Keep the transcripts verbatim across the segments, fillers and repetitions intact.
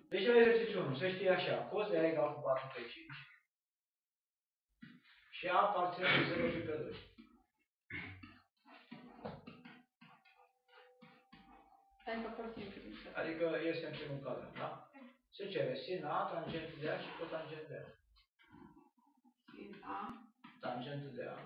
Deci la exercițiul unu, să știi așa, cos de A egal cu patru pe cinci și A aparține cu zero și pe doi. Adică este în primul cadru, da? Se cere sin A, tangent de A și cotangent de A. Sin A. Tangent de A.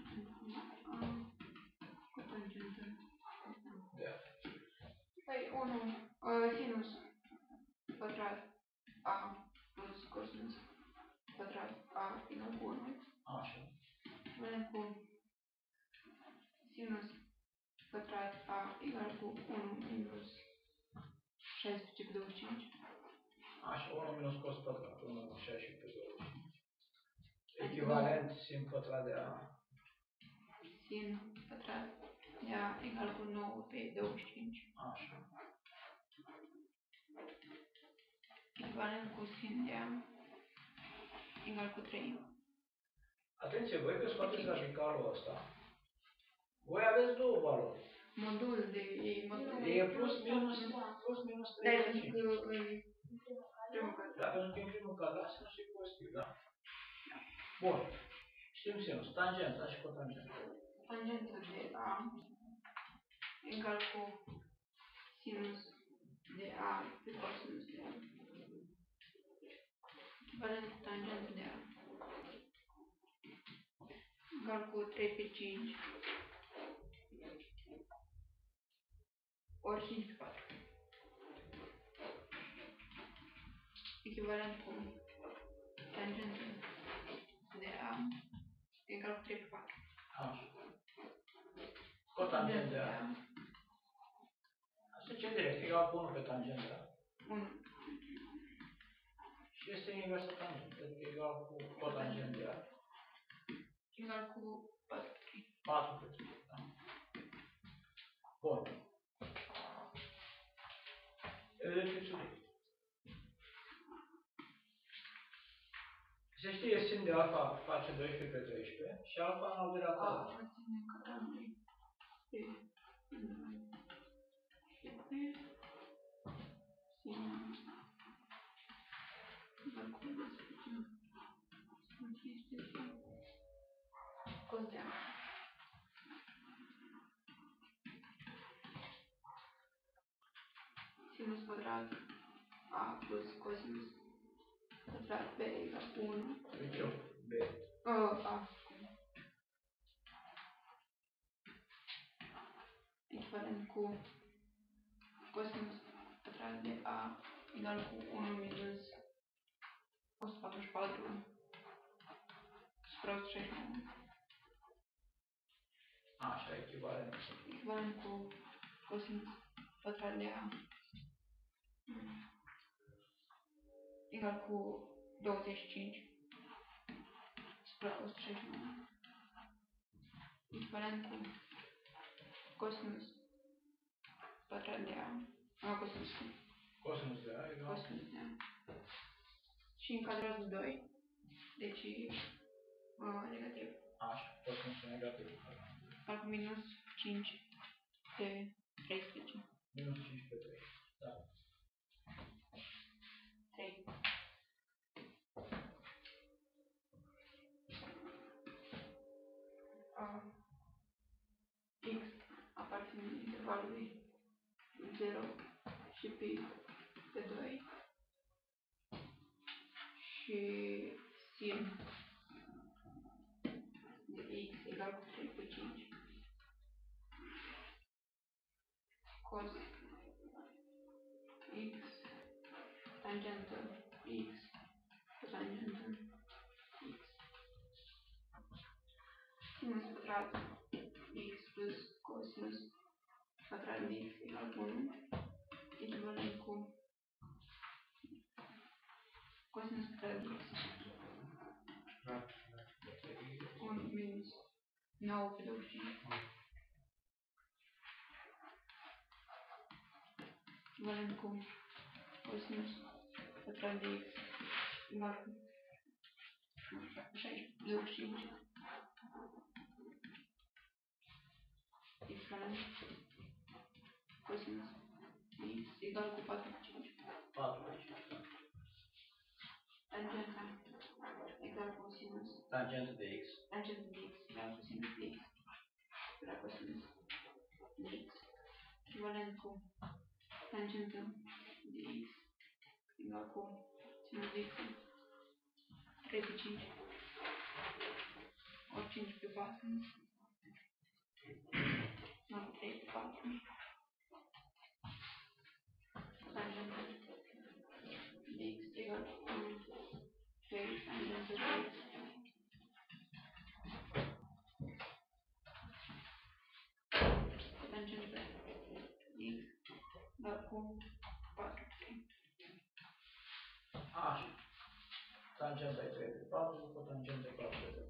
Cotangent de A. Păi unu, sinus pătrat A plus cosinus pătrat A egal cu unu. Așa. Vedem cu sinus pătrat A egal cu unu minus șaisprezece pe douăzeci și cinci. Așa, unu minus cos pătrat, unu minus șaisprezece pe douăzeci și cinci. Echivalent sin pătrat de A. Sin pătrat de A egal cu nouă pe douăzeci și cinci. Așa. Echivalent cu sin de A egal cu trei. Atenție, voi că scoateți radicalul ăsta, voi aveți două valori. Modul de e modul E plus minus, plus minus trei pe cinci. Primul cadru. Da, pentru că în primul cadru, sinus e pozitiv, da? Bun. Știm sinus, tangenta și cotangenta. Tangenta de A egal cu sinus de A pe cosinus de A. Echivalent cu tangenta de A egal cu trei pe cinci ori cinci pe patru. Echivalent cu tangenta de A egal cu trei pe patru. Așa. Cotangent de A. Asta ce direct? Egal cu unu pe tangenta. unu. Și este inversă tangentă, adică egal cu cotangent de A. Egal cu patru pe trei. patru pe trei, da? Bun. Exercițiul doi. Se știe sin de alfa face doisprezece pe treisprezece și alfa în al doilea cadru. A aparține cadrului pe doi și pe sin egal cu doisprezece. Cos de A. Sinus pătrat A plus cosinus pătrat B egal cu unu. Deci eu, B. Uh, A. Echivalent cu cosinus pătrat de A egal cu unu minus o sută patruzeci și patru supra o sută șaizeci și nouă. Așa, echivalent. Echivalent cu cosinus pătrat de A egal cu douăzeci și cinci supra o sută șaizeci și nouă. Echivalent cu cosinus pătrat de A. A, cosinus. Cosinus de A egal. Cosinus de A. Și încadrează doi. Deci uh, negativ. Așa, cosinus negativ. Egal cu minus cinci pe treisprezece. Minus cinci pe trei. Da. trei. Uh, X aparține intervalului zero și pi pe doi și sin de X egal cu trei pe cinci. Cos X tangentă X tangentă X. Sinus pătrat X plus cosinus pătrat de X egal cu unu. Echivalent cu cosinus pătrat de X. unu minus nouă pe douăzeci și cinci. Echivalent cu cosinus pătrat de X egal cu douăzeci și cinci. Echivalent cosinus X egal cu patru pe cinci. patru pe cinci. Tangenta egal cu sinus. Tangentul de x. Tangentul de x egal cu sinus de x. Egal cu sinus de x. Echivalent cu tangentul de x egal cu sinus de x. trei pe cinci. Ori cinci pe patru. Nu, trei pe patru. Tangentul de x egal cu trei tangentul de x. Tangentul de x egal cu patru pe trei. Așa. Tangenta e trei pe patru, după tangenta e patru pe trei.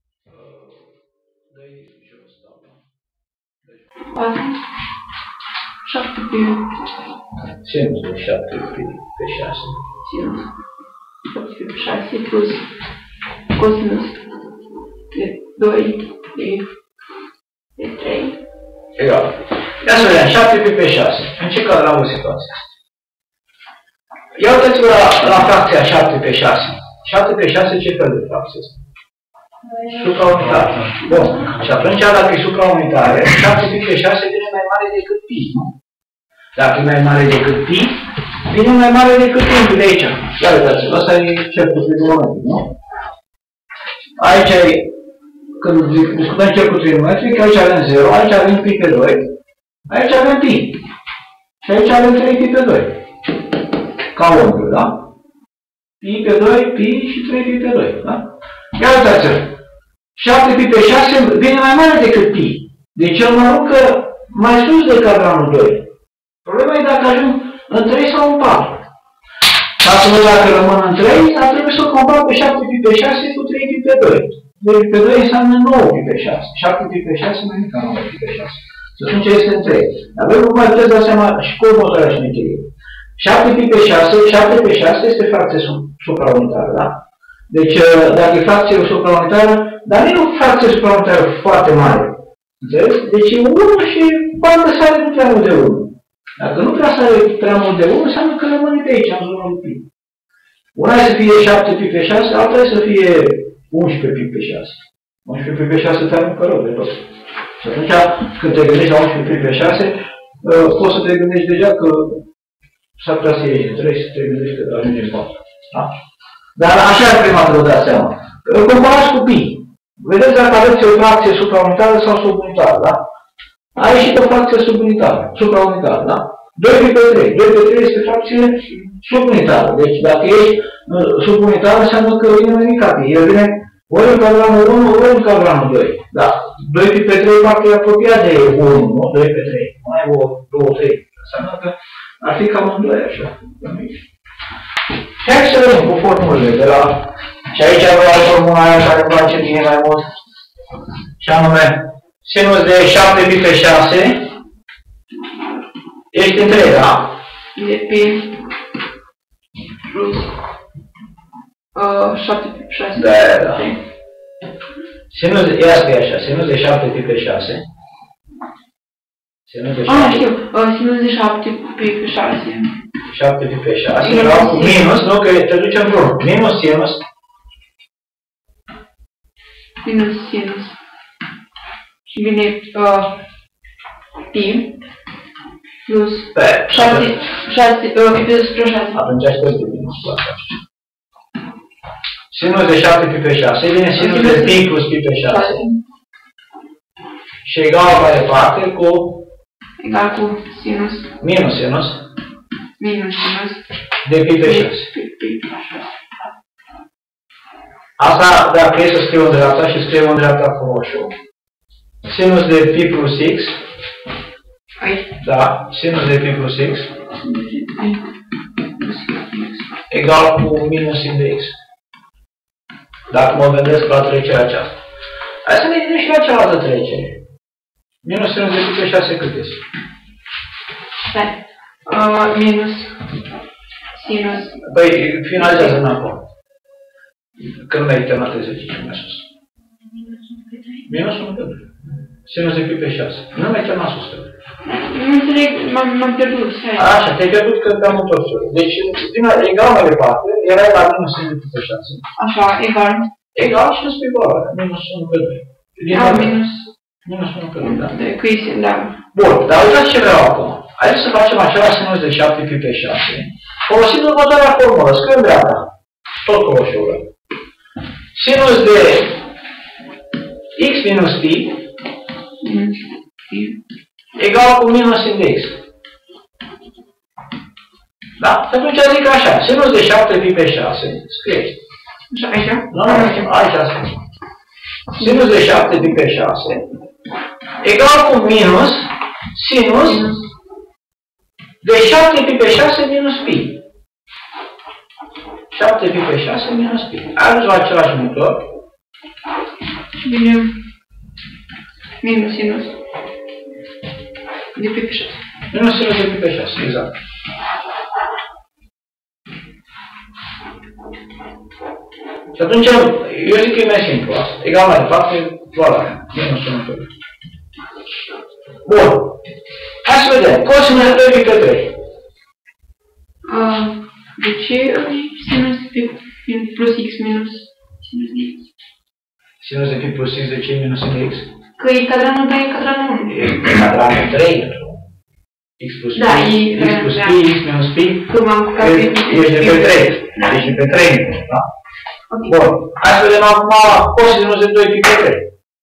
Dă-i jos, tabla. patru. șapte pe Sinus de șapte pe șase. sinus șapte pe șase plus cosinus de doi de, de trei. Egal. Ia să vedem, șapte pe șase. În ce cadru am o situație? Ia uitați-vă la, la fracția șapte pe șase. șapte pe șase ce fel de fracție este? Supraunitară. Bun. Și atunci, dacă e supraunitară, șapte pe șase vine mai mare decât pi, nu? Dacă e mai mare decât pi, vine mai mare decât pi de aici. Ia uitați-vă, ăsta e cercul trigonometric, nu? Aici e, când discutăm cercul trigonometric, aici avem zero, aici avem pi pe doi, aici avem pi. Și aici avem trei pi pe doi. Ca unghiul, da? Pi pe doi, pi și trei pi pe doi, da? Ia uitați-vă. șapte pi pe șase vine mai mare decât pi. Deci el mă aruncă mai sus de cadranul doi. Problema e dacă ajung în trei sau în patru. Ca să văd dacă rămân în trei, ar trebui să compar pe șapte pi pe șase cu trei pi pe doi. trei pi pe doi înseamnă nouă pi pe șase. șapte pi pe șase mai mică nouă pi pe șase. Și atunci este în trei. Dar voi nu mai puteți da seama și cu următoarea șmecherie. șapte pi pe șase, șapte pe șase este fracție supraunitară, da? Deci, dacă e fracție supraunitară, dar nu e o fracție supraunitară foarte mare. Înțelegeți? Deci e unu și poate sare nu prea mult de unu. Dacă nu prea sare prea mult de unu, înseamnă că rămâne de aici, în zona lui pi. Una e să fie șapte pi pe șase, alta e să fie unsprezece pi pe șase. unsprezece pi pe șase te aruncă rău de tot. Și atunci, când te gândești la unsprezece pi pe șase, poți să te gândești deja că s-ar putea să ieși în trei, să te gândești că ajungi în patru. Da? Dar așa ar prima să vă dați seama. Îl comparați cu pi. Vedeți dacă aveți o fracție supraunitară sau subunitară, da? A ieșit o fracție subunitară, supraunitară, da? doi pi pe trei. doi pe trei este fracție subunitară. Deci dacă ești subunitară, înseamnă că vine mai mica pi. El vine ori în cadranul unu, ori în cadranul doi. Da? doi pi pe trei parcă e apropiat de unu, nu? doi pe trei. Mai e o doi trei. Înseamnă că ar fi cam în doi așa. Hai să vedem cu formulele de la... Și aici avem formula aia care îmi place bine mai mult. Și anume, sinus de șapte pi pe șase ești în trei, da? De pi plus uh, șapte pi pe șase. Da, da. Sinus de... Ia scrie așa, sinus de șapte pi pe șase. Sinus de șapte... Ah, știu. Uh, sinus de șapte pi pe șase. șapte pi pe șase. Minus, nu? Că te duce împreună. Minus sinus. Minus sinus. Și vine uh, pi plus șase, șase, uh, pi plus șase. Atunci aș trebuie minus cu asta. Sinus de șapte pi pe șase vine sinus de pi plus pi pe șase. Și egal mai departe cu... Egal cu sinus. Minus sinus. Minus sinus. De pi pe șase. Pi pe șase. Asta, dacă e să scriu în dreapta și scriu în dreapta cu roșu. Sinus de pi plus x. Aici. Da, sinus de pi plus x. Egal cu minus sin de x. Dacă mă gândesc la trecerea aceasta. Hai să ne gândim și la cealaltă trecere. Minus sinus de pi pe șase cât este? Stai. Uh, minus sinus. Păi, finalizează înapoi. Când mai terminat exercițiul mai sus. Minus unu pe doi. Sinus de pi pe șase. Nu mai terminat sus. Nu înțeleg m-am pierdut, stai. Așa, te-ai pierdut că te-am întors. Deci, din egal mai departe, era la minus unu pe șase. Așa, egal. Egal și nu spui valoarea, minus unu pe doi. Da, minus... Minus unu pe doi, da. Că este, da. Bun, dar uitați ce vreau acum. Haideți să facem același sinus de șapte pi pe șase, folosind următoarea formulă, scriem dreapta. Tot cu roșiul. Sinus de x minus pi egal cu minus sin de x. Da? Atunci zic așa, sinus de șapte pi pe șase, scrieți. Așa, aici? Nu, nu, aici scrie. Sinus de șapte pi pe șase egal cu minus sinus de șapte pi pe șase minus pi. șapte pi pe șase minus pi. Ajungi la același numitor. Bine. Minus sinus de pi pe șase. Minus sinus de pi pe șase, exact. Și atunci, eu zic că e mai simplu asta. Egal mai departe, valoarea. Minus unu pe doi. Bun. Hai să vedem. Cosinus de doi pi pe trei. De ce sinus de pi plus x minus sinus de x? Sinus de pi plus x, de ce e minus de x? Că e cadranul doi, e cadranul unu. E cadranul trei. X plus pi, da, e, x plus da. pi, x minus pi. Că m-am cucat pe ești de pe trei. Da. Ești de pe trei, da? Okay. Bun. Hai să vedem acum cosinus de doi pi pe trei.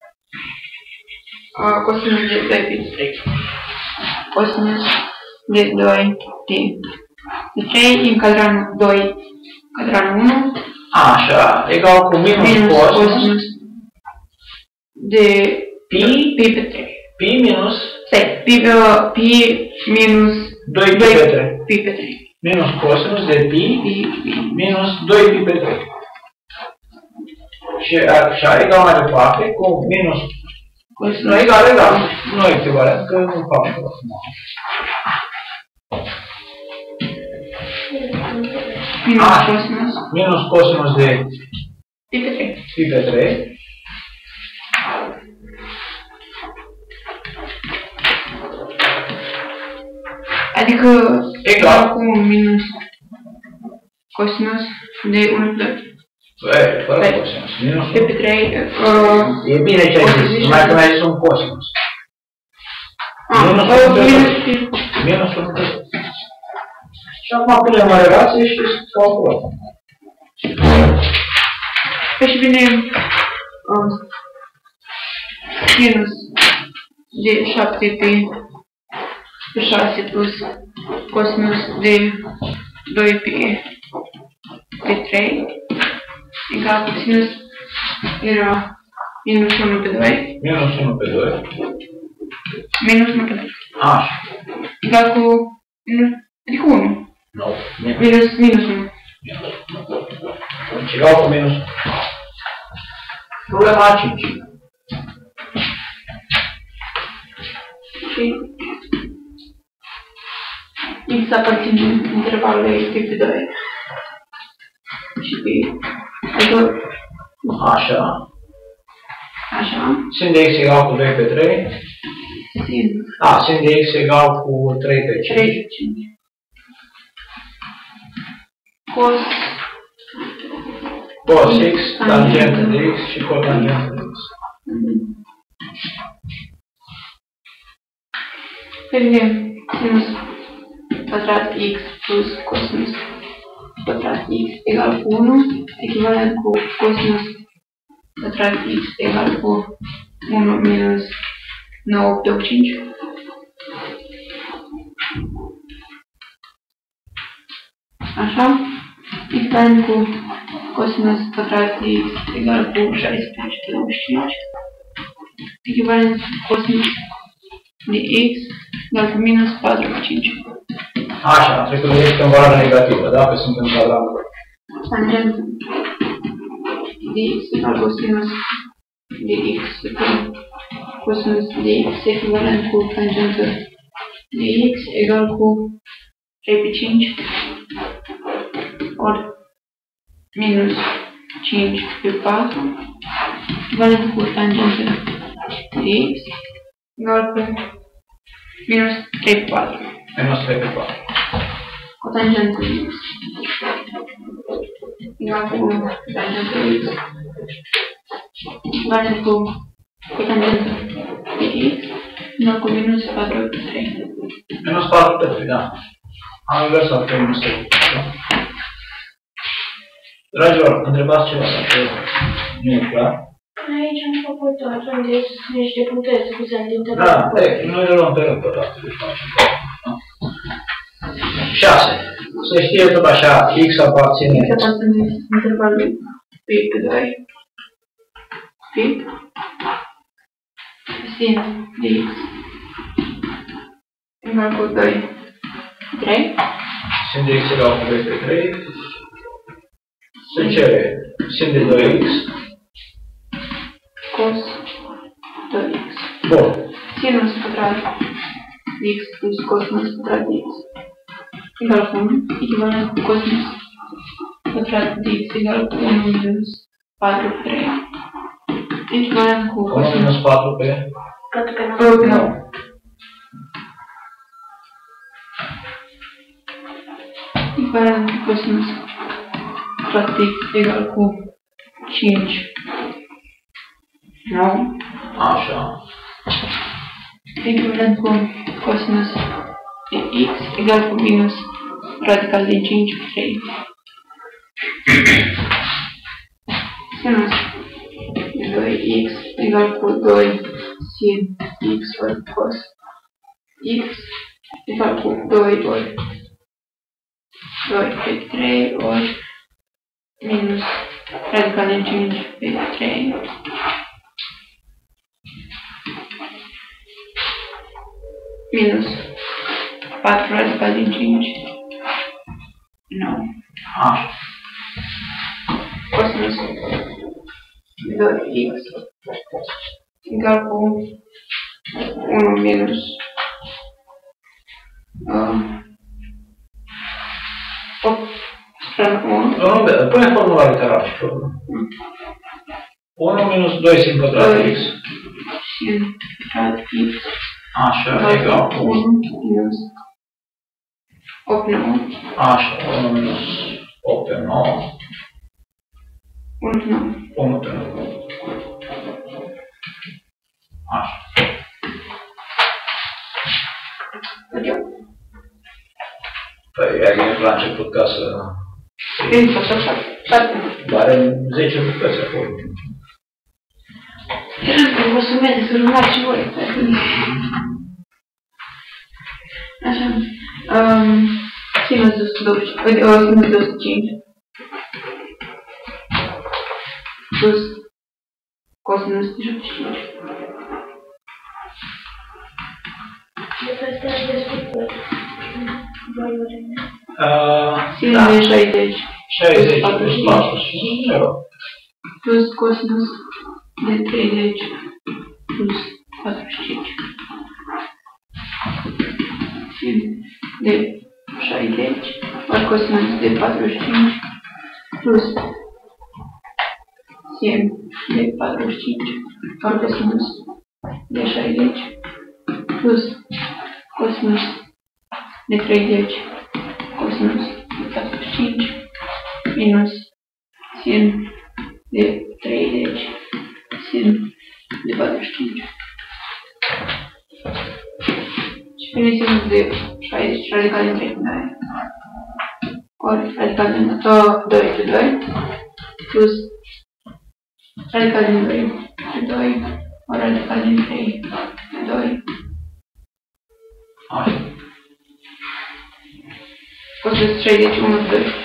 Uh, cosinus de doi pi pe trei. Cosinus de doi pi pe trei în cadranul doi, cadranul unu. Așa, egal cu minus, minus cosinus, cosinus de pi, pi pe trei. Pi minus... Stai, pi, uh, pi minus doi pi pe trei. Pi pe trei. Minus cosinus de pi, pi, pi. Minus doi pi pe trei. Și așa, egal mai departe cu minus... Cosinus. Nu, egal, egal. Nu e echivalent, că nu fac nimic. Minus ah, cosinus. Minus cosinus de pi pe trei. Pi pe trei. Adică egal cu minus cosinus de unu pe doi. Băi, fără cosinus. Minus pi pe trei. Uh, e bine ce ai zis, numai că mai zis un cosinus. Ah, minus pi. Minus unu pe doi. Și acum punem o relație și calculăm. Păi și vine um, minus de șapte pi pe șase plus cosinus de doi pi pe trei egal cu sinus era minus unu pe doi. Minus unu pe doi. Minus unu pe doi. Așa. Egal cu minus, adică unu. Nu. No, minus, minus unu. Deci egal cu minus unu. Problema a cinci. Și x aparține intervalului pi pe doi. Și pi. Adică... Așa. Așa. Sin de x egal cu doi pe trei. Sin. A, sin de x egal cu trei pe cinci. trei pe cinci. Cos. Cos x, tangentă de x și cotangentă de x. Vedem sinus pătrat x plus cosinus pătrat x egal cu unu, echivalent cu cosinus pătrat x egal cu unu minus nouă pe cinci. Așa, echivalent cu cosinus pătrat x egal cu șaisprezece pe douăzeci și cinci. Echivalent cu cosinus de x egal cu minus patru pe cinci. Așa, am trecut de x în valoarea negativă, da? Că sunt în cadranul. Tangentă de x egal cu sinus de x pe cosinus de x echivalent cu tangentă de x egal cu trei pe cinci ori minus cinci pe patru echivalent cu tangentă de x egal cu minus trei pe patru. Minus trei pe patru. Cotangentul x egal cu unu tangentul x egal cu cotangentul de x egal cu minus patru pe trei. Minus patru pe trei, da. Am inversat pe minus trei. Dragilor, întrebați ceva dacă nu e clar. Aici am făcut atunci niște puteri suficiente dintre Da, e, noi le luăm pe rând pe toate. șase. Se știe tot așa, x aparține. X aparține intervalului pi pe doi pi sin de x egal cu doi pe trei. Sin de x egal cu doi pe trei. Se cere sin de doi x Cos doi x. Bun. Sinus pătrat de x plus cosinus pătrat de x egal cu unu, echivalent cu cosinus pătrat de x egal cu unu minus patru pe trei. Echivalent cu unu cosinus minus patru pe patru pe nouă. nouă. Echivalent cu cosinus pătrat de x egal cu cinci nouă. așa. Echivalent cu cosinus de x egal cu minus radical din cinci pe trei. Sinus de doi x egal cu doi sin x ori cos x egal cu doi ori doi pe trei ori minus radical din cinci pe trei. Minus patru radical din cinci. nouă. Așa. Cosinus de doi x egal cu unu minus uh, opt spre unu. Nu, pune formula literală și formula. unu minus doi sin pătrat x. Sin pătrat x Așa, egal cu unu minus opt nouă. așa, unu minus opt pe nouă. unu pe nouă. unu pe nouă. Așa. Văd eu? Păi, ea e la început ca să... Bine, să fac șapte. Are zece bucăți acolo. Vă sumeze, să rugați și voi. Așa. Um, sinus de o sută douăzeci, o sinus de o sută cinci. Plus cosinus de șaptezeci și cinci. Deci astea sunt destul valorile. Sinus de șaizeci. șaizeci plus patru și zero. Plus cosinus de treizeci plus patruzeci și cinci. Sin de șaizeci ori cosinus de patruzeci și cinci plus sin de patruzeci și cinci ori cosinus de șaizeci plus cosinus de treizeci cosinus de patruzeci și cinci minus sin de treizeci sin de patruzeci și cinci. Și prin sinus de șaizeci radical din trei pe doi ori radical din doi pe doi plus radical din doi pe doi ori radical din trei pe doi. Așa. Cosinus treizeci unu pe doi.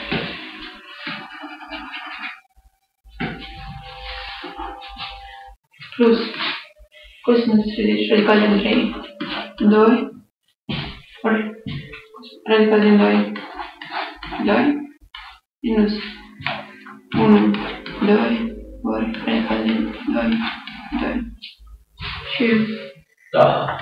Plus cosinus treizeci radical din trei pe doi ori radical din doi pe doi minus unu pe doi ori radical din doi pe doi. Și... Da.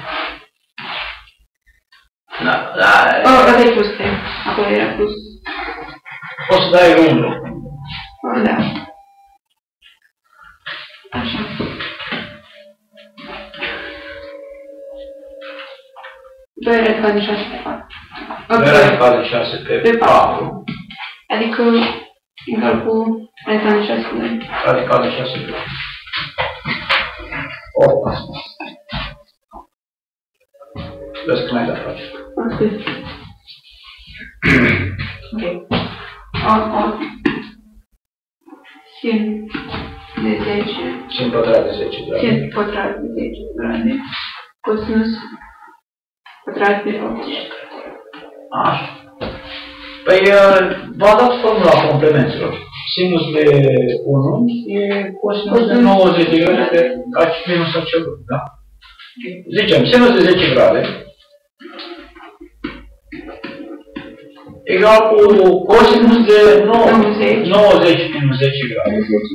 Da, da. Oh, ăsta e plus trei. Acolo era plus. O să dai unu. Oh, da. Așa. doi radical din șase pe patru. doi radical de șase pe patru. Adică egal cu radical de șase pe doi. Radical de șase pe patru. opt. Vezi că n-ai de-a face. Ok. Acum, sin de zece. Sin pătrat de zece grade. Sin pătrat de zece grade. Cosinus pătrat de optsprezece. Așa. Păi, v-a dat formula complementelor. Sinus de unu e cosinus de nouăzeci de grade pe H minus A C B, da? Zicem, sinus de zece grade egal cu cosinus de nouăzeci minus zece grade.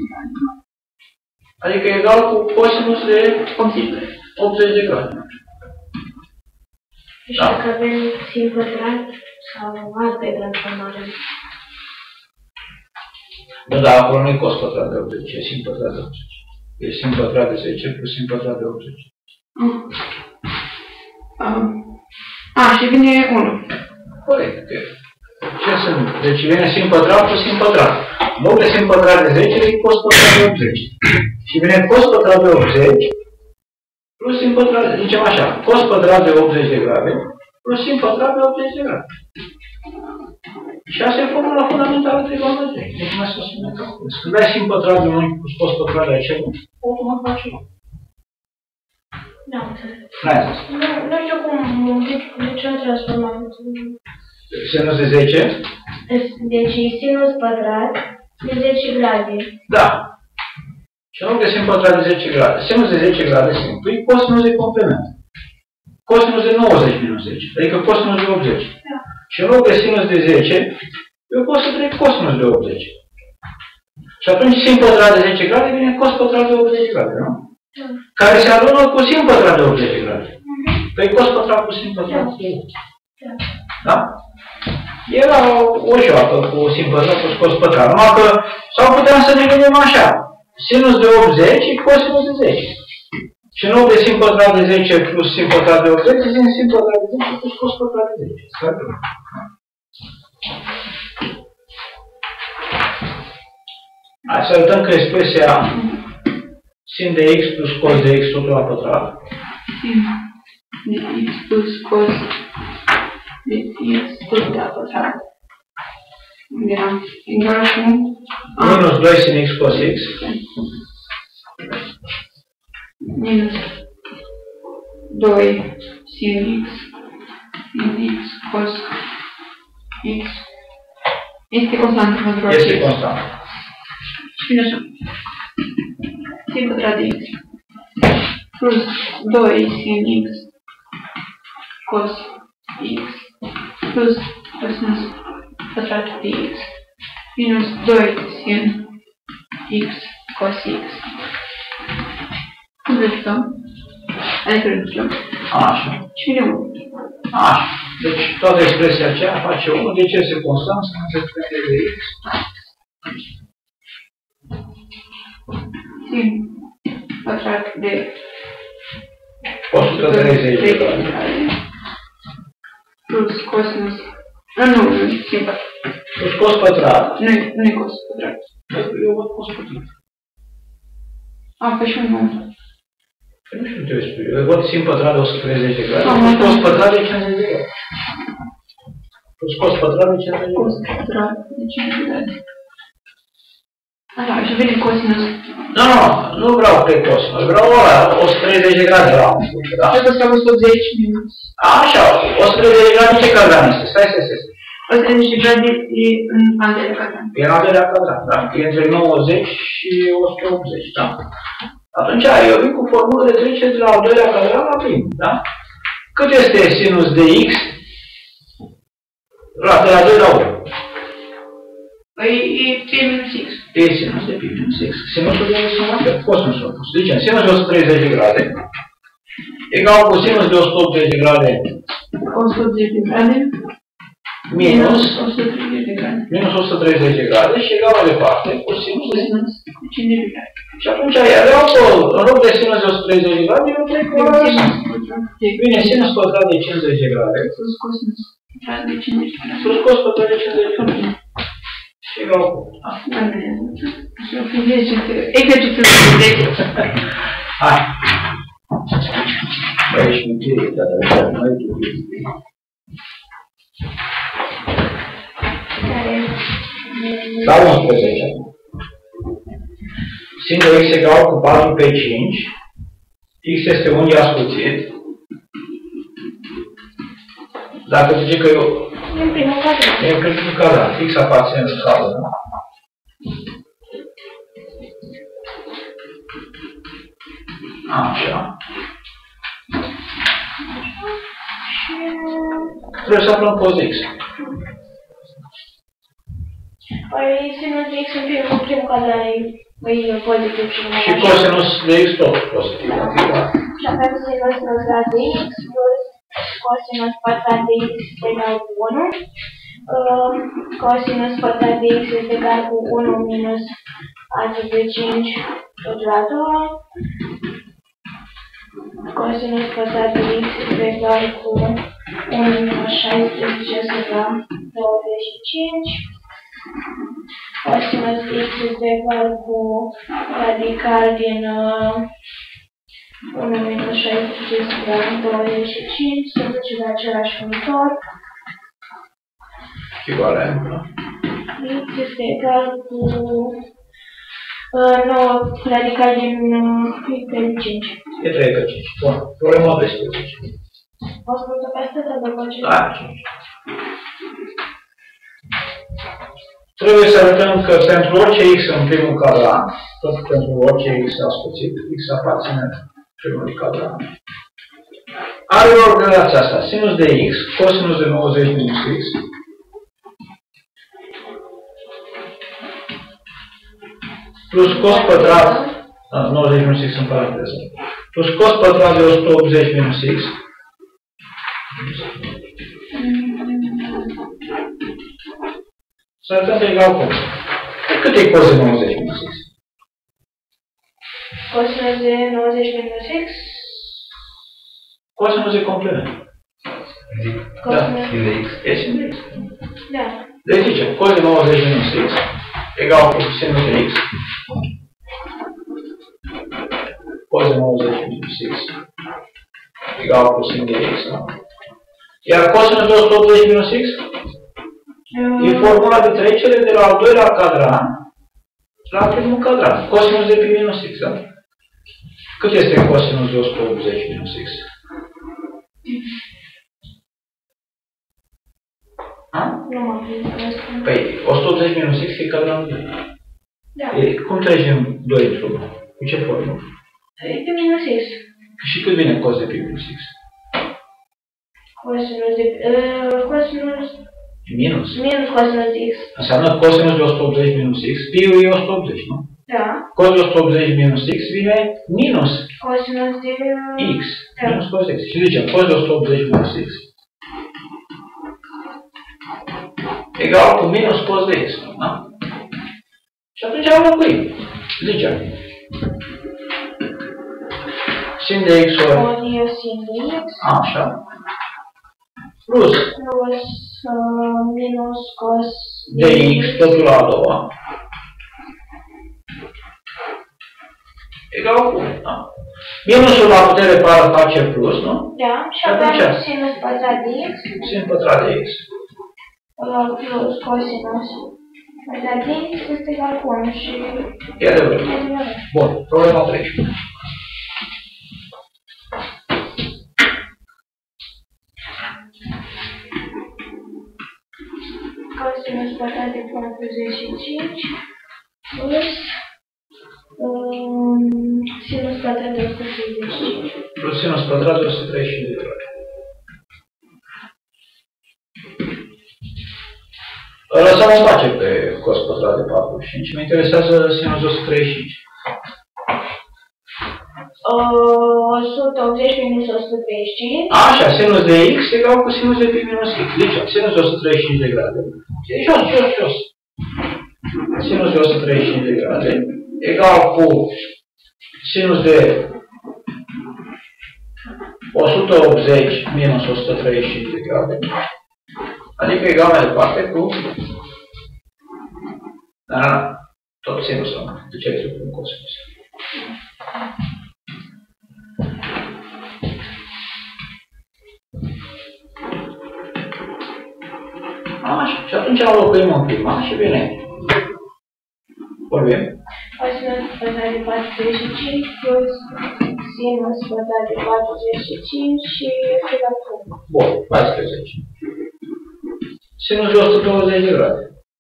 Adică egal cu cosinus de optzeci de grade. Și dacă avem sin pătrat sau alte transformare. Nu, dar acolo nu e cos pătrat de optzeci, e sin pătrat de optzeci. E sin pătrat de zece plus sin pătrat de optzeci. A, și vine unu. Corect. Ce sunt? Deci vine sin pătrat plus sin pătrat. În loc de sin pătrat de zece, e cos pătrat de optzeci. Și vine cos pătrat de optzeci plus sin pătrat, zicem așa, cos pătrat de optzeci de grade plus sin pătrat de optzeci de grade. Și asta e formula fundamentală trigonometriei. Deci mai să o spune calculez. Când ai sin pătrat de unu plus cos pătrat de acela, automat face unu. Da, înțeleg. N-ai zis. Nu, nu știu cum, de ce am transformat. Sinus de zece? Deci e sinus pătrat de zece grade. Da. Și în loc de sin pătrat de zece grade, sinus de zece grade simplu, e cosinus de complement. Cosinus de nouăzeci minus zece, adică cosinus de optzeci. Da. Și în loc de sinus de zece, eu pot să trec cosinus de optzeci. Și atunci sin pătrat de zece grade vine cos pătrat de optzeci grade, nu? Da. Care se adună cu sin pătrat de optzeci grade. Păi cos pătrat cu sin pătrat de optzeci. Da. Da? Era o joacă cu sin pătrat cu cos pătrat. Numai că, sau puteam să ne gândim așa. Sinus de optzeci e cosinus de zece. Și în loc de sin pătrat de zece plus sin pătrat de optzeci, zicem sin pătrat de zece plus cos pătrat de zece. Hai să arătăm că expresia sin de x plus cos de x totul la pătrat. Sin de x plus cos de x totul la pătrat. Era egal cu Minus doi sin x cos x. Minus doi sin x sin x cos x. Este constant pentru x. Este constant. Și vine așa. Sin pătrat de x plus doi sin x cos x plus cosinus pătrat de x minus doi sin x cos x. Cum verificăm? Adică verificăm. Așa. Și vine unu. Așa. Deci toată expresia aceea face unu. De ce este constant? Să nu se prinde de x. Sin pătrat de o sută treizeci de grade. Plus cosinus. Nu, nu, nu, sin pătrat. Plus cos pătrat. Nu, nu e cos pătrat. Eu văd cos pătrat. A, pe și unu. Nu știu ce spui. Eu văd sin pătrat de o sută treizeci de grade. Am Plus uitat. cos pătrat de cincizeci de grade. Plus cos pătrat de cincizeci de Cos grade. pătrat de cincizeci de grade. Așa, și vine cosinus. Nu, nu, nu vreau pe cosinus. Vreau ăla, o sută treizeci de grade la da? Și asta o sută optzeci minus. Așa, o sută treizeci de grade ce cadran este? Stai, stai, stai. o sută treizeci de grade e în al doilea cadran. E în al doilea cadran, da? E între nouăzeci și o sută optzeci, da? Atunci eu vin cu formulă de trecere de la al doilea cadran la primul, da? Cât este sinus de x la, de la doi la unu? Păi e p minus x. E sinus de pi minus x. Sinusul de x la fel, cosinus opus. Zicem, sinus de o sută treizeci de grade egal cu sinus de o sută optzeci de grade o sută optzeci de grade minus o sută treizeci de grade. minus o sută treizeci de grade și egal mai departe cu sinus de Cosinus cu cincizeci de grade. Și atunci eu în loc de sinus de o sută treizeci de grade, eu trec cu ăla. Bine, sinus pătrat de cincizeci de grade Plus cosinus pătrat de cincizeci pătrat. Plus cos pătrat de cincizeci pătrat. Egal cu... Exercițiul de zece. Hai. Băi, și mântuire, dar așa, noi trebuie. La unsprezece. Sin de x egal cu patru pe cinci. X este unghi ascuțit. Dacă zice că eu... E în primul cadrat. E în primul cadrat. X aparține în cadru, da? Așa. Trebuie să aflăm cos de x. Păi sinus de x în primul, primul cadrat e pozitiv și numai Și cosinus de x tot pozitiv. Și avem sinus pătrat de x plus cosinus pătrat de x este egal cu unu. Uh, cosinus pătrat de x este egal cu unu minus patru pe cinci tot la doi. Cosinus pătrat de x este egal cu unu minus șaisprezece la douăzeci și cinci. Cosinus x este egal cu radical din uh, unu minus șaisprezece la douăzeci și cinci. Se duce la același numitor. Echivalent, da? X este egal cu uh, nouă radical din uh, pe cinci. E trei pe cinci. Bun. Problema doisprezece. O să văd pe asta sau după ce? Da, cinci. Trebuie să arătăm că pentru orice x în primul cadran, tot pentru orice x ascuțit, x aparține primului cadran. Are organizația asta, sinus de x, cosinus de nouăzeci minus x, plus cos pătrat, nouăzeci minus x în paranteză, plus cos pătrat de o sută optzeci minus x, să arătăm pe egal cum. Cât e cos de nouăzeci minus x? Cosinus de nouăzeci minus x. Cosinus de complement. Da, sin de x. E sin de x. Da. Deci zicem, cos de nouăzeci minus x egal cu sinus de x. Cos de nouăzeci minus x egal cu sin de x. Da? Iar cosinus de o sută optzeci minus x e formula de trecere de la al doilea cadran la primul cadran. Cosinus de pi minus x, da? Cât este cosinus de o sută optzeci minus x? Ha? Nu mă gândesc. Păi, o sută optzeci minus x e cadranul doi. Da. E, cum trecem doi într-unu? Cu ce formulă? E pi minus x. Și cât vine cos de pi minus x? Cosinus de... Uh, cosinus... Minus. Minus cosinus de x. Înseamnă cosinus de o sută optzeci minus x. Pi-ul e o sută optzeci, nu? Da. Cos de o sută optzeci minus x vine minus Cosinus de... x. Da. Minus cos de x. Și zicem, cos de o sută optzeci minus x egal cu minus cos de x. Da? Și atunci am înlocuit. Zicem. Sin de x ori... Ori sin de x. Așa. Plus. Plus uh, minus cos De x totul la a doua. Egal cu, da? Minusul la putere par face plus, nu? Da. Și avem sinus pătrat de x. Sin pătrat de x. Uh, plus cosinus pătrat de x este egal cu unu și... E adevărat. Bun. Problema treisprezece. Cosinus pătrat de patruzeci și cinci plus um, sinus pătrat de o sută treizeci și cinci. Plus sinus pătrat de o sută treizeci și cinci de grade. Lăsăm în pace pe cos pătrat de patruzeci și cinci. Mă interesează sinus de o sută treizeci și cinci. Uh, o sută optzeci minus o sută treizeci și cinci. Așa, sinus de x egal cu sinus de pi minus x. Deci, sinus de o sută treizeci și cinci de grade. Jos, jos, jos. Sinus de o sută treizeci și cinci de grade egal cu sinus de o sută optzeci minus o sută treizeci și cinci de grade Adică egal mai departe cu... Da, da, da. Tot sinusul. De ce ai făcut un cosinus? Așa. Și atunci înlocuim în prima și vine. Vorbim. Cosinus pătrat de patruzeci și cinci plus sinus pătrat de patruzeci și cinci și egal cu unu. Bun, paisprezece. Sinus de o sută douăzeci de grade.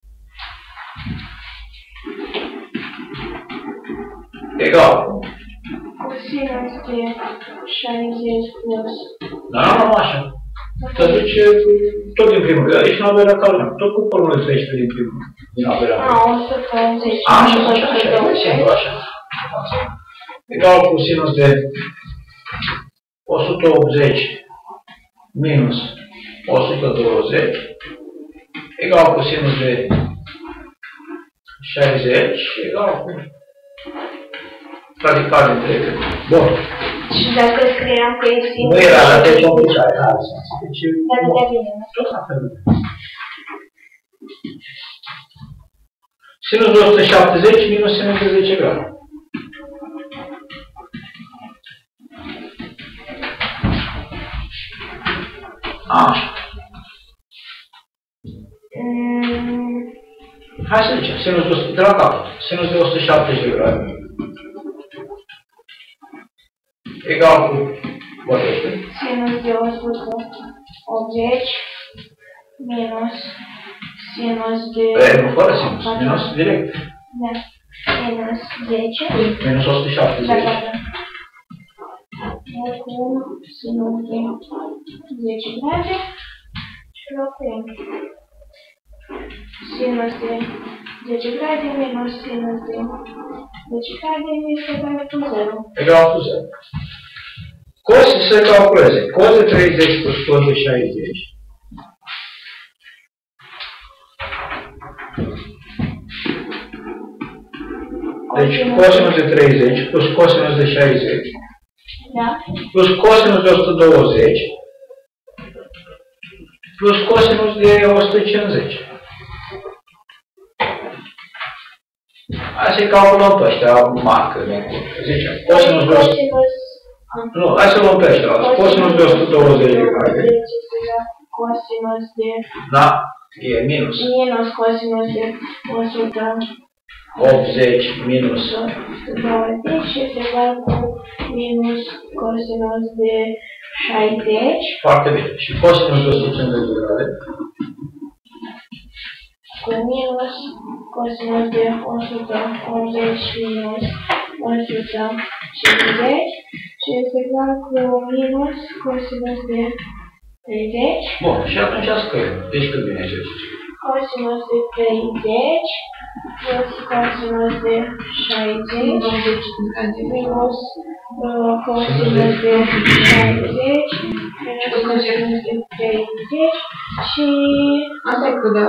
Egal. Cosinus de șaizeci plus... Da, nu, nu, așa. Te duce tot din primul. Aici nu avea calculăm. Tot cu formule trește din primul. Din averea. A, o sută douăzeci. Așa, așa, așa. E mai simplu, așa. Egal cu sinus de o sută optzeci minus o sută douăzeci. Egal cu sinus de șaizeci. Egal cu radical de trei. Bun. Și dacă scriam că e sinus... Nu era la deci o picioare. Deci, Dar de bine. tot la fel. Sinus de o sută șaptezeci minus sinus de zece grade. Așa. Mm, Hai să zicem, sinus de, de la capăt. Sinus de o sută șaptezeci de grade. Egal cu, vorbește. sinus de o sută optzeci minus sinus de... E, nu fără sinus, minus direct. Da. Minus zece. Minus o sută Da, șaptezeci. da, da. Acum sinus de zece grade și locuim. Sinus de zece grade minus sinus de zece grade este egal cu zero. Egal cu zero. Cos se calculeze. Cos de treizeci plus cos de șaizeci. Deci cosinus de treizeci plus cosinus de șaizeci. Da? Plus cosinus de o sută douăzeci. Plus cosinus de o sută cincizeci. Hai să-i calculăm pe ăștia mari, că zicem. Cosinus de o sută... Nu, hai să luăm pe ăștia. Cosinus de o sută douăzeci de grade. Cosinus de... Da? E minus. Minus cosinus de o sută optzeci minus douăzeci este egal cu minus cosinus de șaizeci. Foarte bine. Și cosinus de o sută cincizeci de grade. Cu minus cosinus de o sută optzeci minus o sută cincizeci și este egal cu minus cosinus de treizeci. Bun, și atunci scriem. Deci cât vine aici? Cosinus de treizeci plus cosinus de șaizeci minus uh, cosinus de șaizeci minus cosinus de treizeci și... Asta e cu de...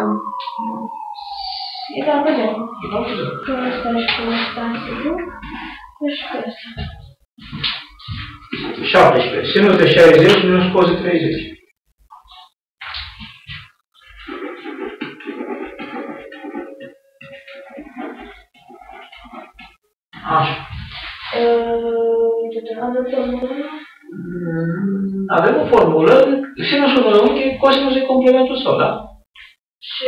Egal cu zero. Egal cu zero. Cu ăsta și cu ăsta se duc. Și cu ăsta. șaptesprezece. Sinus de șaizeci minus cos de treizeci. Așa. Avem o formulă. Sinusul unui unghi e cosinus de complementul său, da? Și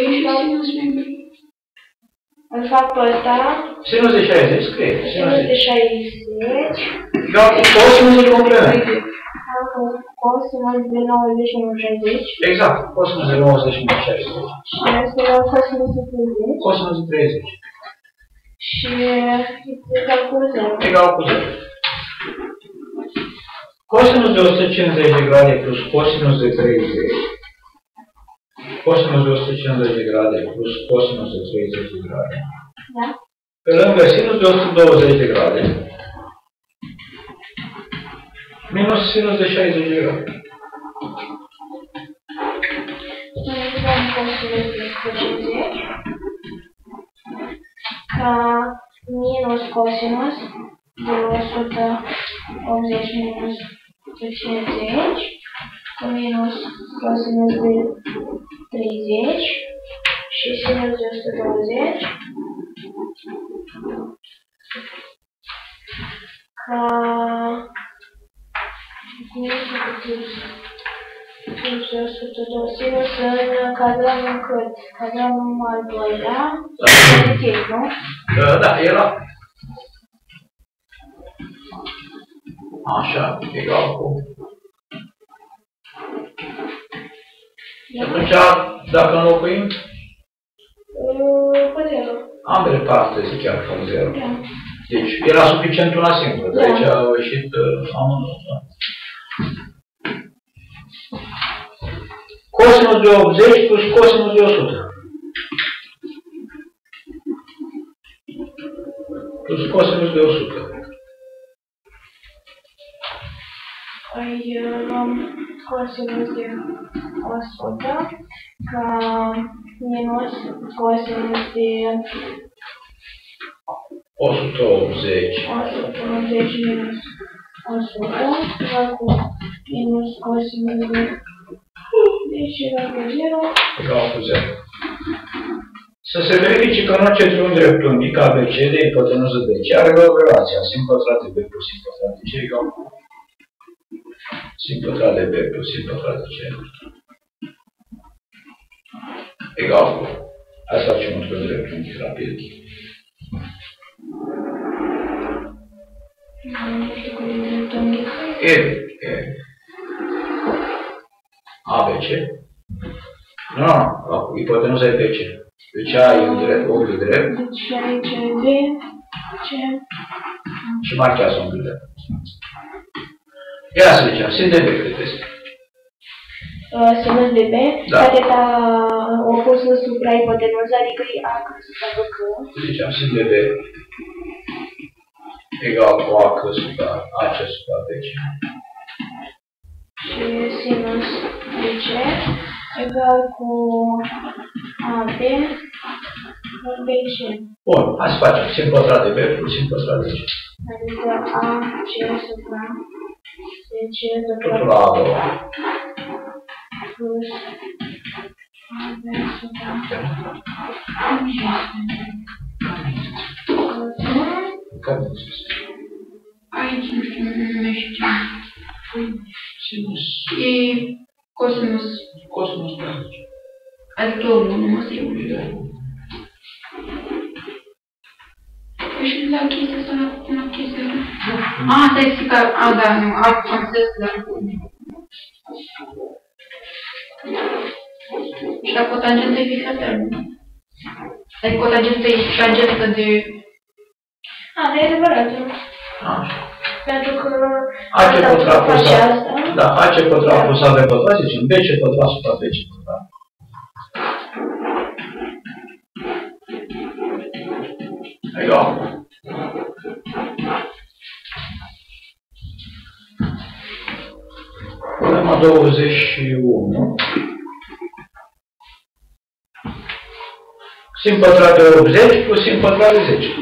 îl fac pe ăsta. Sinus de șaizeci, scrie. Sinus de șaizeci. Da, cosinus de complement. Cosinus de nouăzeci minus șaizeci. Exact, cosinus de nouăzeci minus șaizeci. Și asta era cosinus de treizeci. Cosinus de treizeci. Și egal cu zero. Egal cu zero. Cosinus de o sută cincizeci de grade plus cosinus de treizeci. Cosinus de o sută cincizeci de grade plus cosinus de treizeci de grade. Da? Pe lângă sinus de o sută douăzeci de grade minus sinus de șaizeci de grade. Noi dăm cosinus de o sută cincizeci ca minus cosinus de o sută optzeci minus o sută cincizeci cu minus cosinus de treizeci și sinus de o sută douăzeci ca sinus de o sută douăzeci sinus în cadranul cât? Cadranul al doilea, pozitiv, nu? Da, era. Așa, egal cu. Și atunci, dacă înlocuim, Cu zero. ambele paranteze chiar fac zero. Da. Deci era suficient una singură, de aici au ieșit amândouă. Cosinus de optzeci plus cosinus de o sută. Plus cosinus de o sută. Îi luăm cosinus de o sută ca minus cosinus de o sută optzeci. o sută optzeci minus o sută, egal cu minus cosinus de deci egal cu zero. Egal cu zero. Să se verifice că în orice triunghi dreptunghic A B C de ipotenuză B C are o relație a sin pătrat de B plus sin pătrat de C egal cu sin pătrat de B plus sin pătrat de C egal cu. Hai să facem un triunghi dreptunghic rapid. Nu știu cum e dreptunghic. E, E. A B C. Nu, nu, ipotenuza e B C. Deci A e un drept, unghiul drept. Deci aici e B, C. Și marchează unghiul drept. Ia să zicem, sin de B cât este? Sinus de B, Da. cateta opusă supra ipotenuză, adică e A supra B C. Zicem, sin de B egal cu A C supra A C supra B C. Și sinus de C egal cu A B B C. Bun, hai să facem sin pătrat de B plus sin pătrat de C. Adică A C supra B C Totul la A doua. plus A B supra Care nu sus? Aici nu știu, nu numește. Sinus. E cosinus. Cosinus de C. Adică unu, nu mă sigur. Și la chestia asta, la chestia asta. A, stai să zic că, a, da, nu, am înțeles, dar cu și la cotangentă e fix la fel, nu? Adică cotangentă e tangentă de... A, dar e adevărat. Așa. Pentru că A C pătrat plus face A. asta. Da, A C pătrat plus A B pătrat, zicem B C pătrat supra B C pătrat. Egal. Problema douăzeci și unu. Sin pătrat de optzeci plus sin pătrat de zece.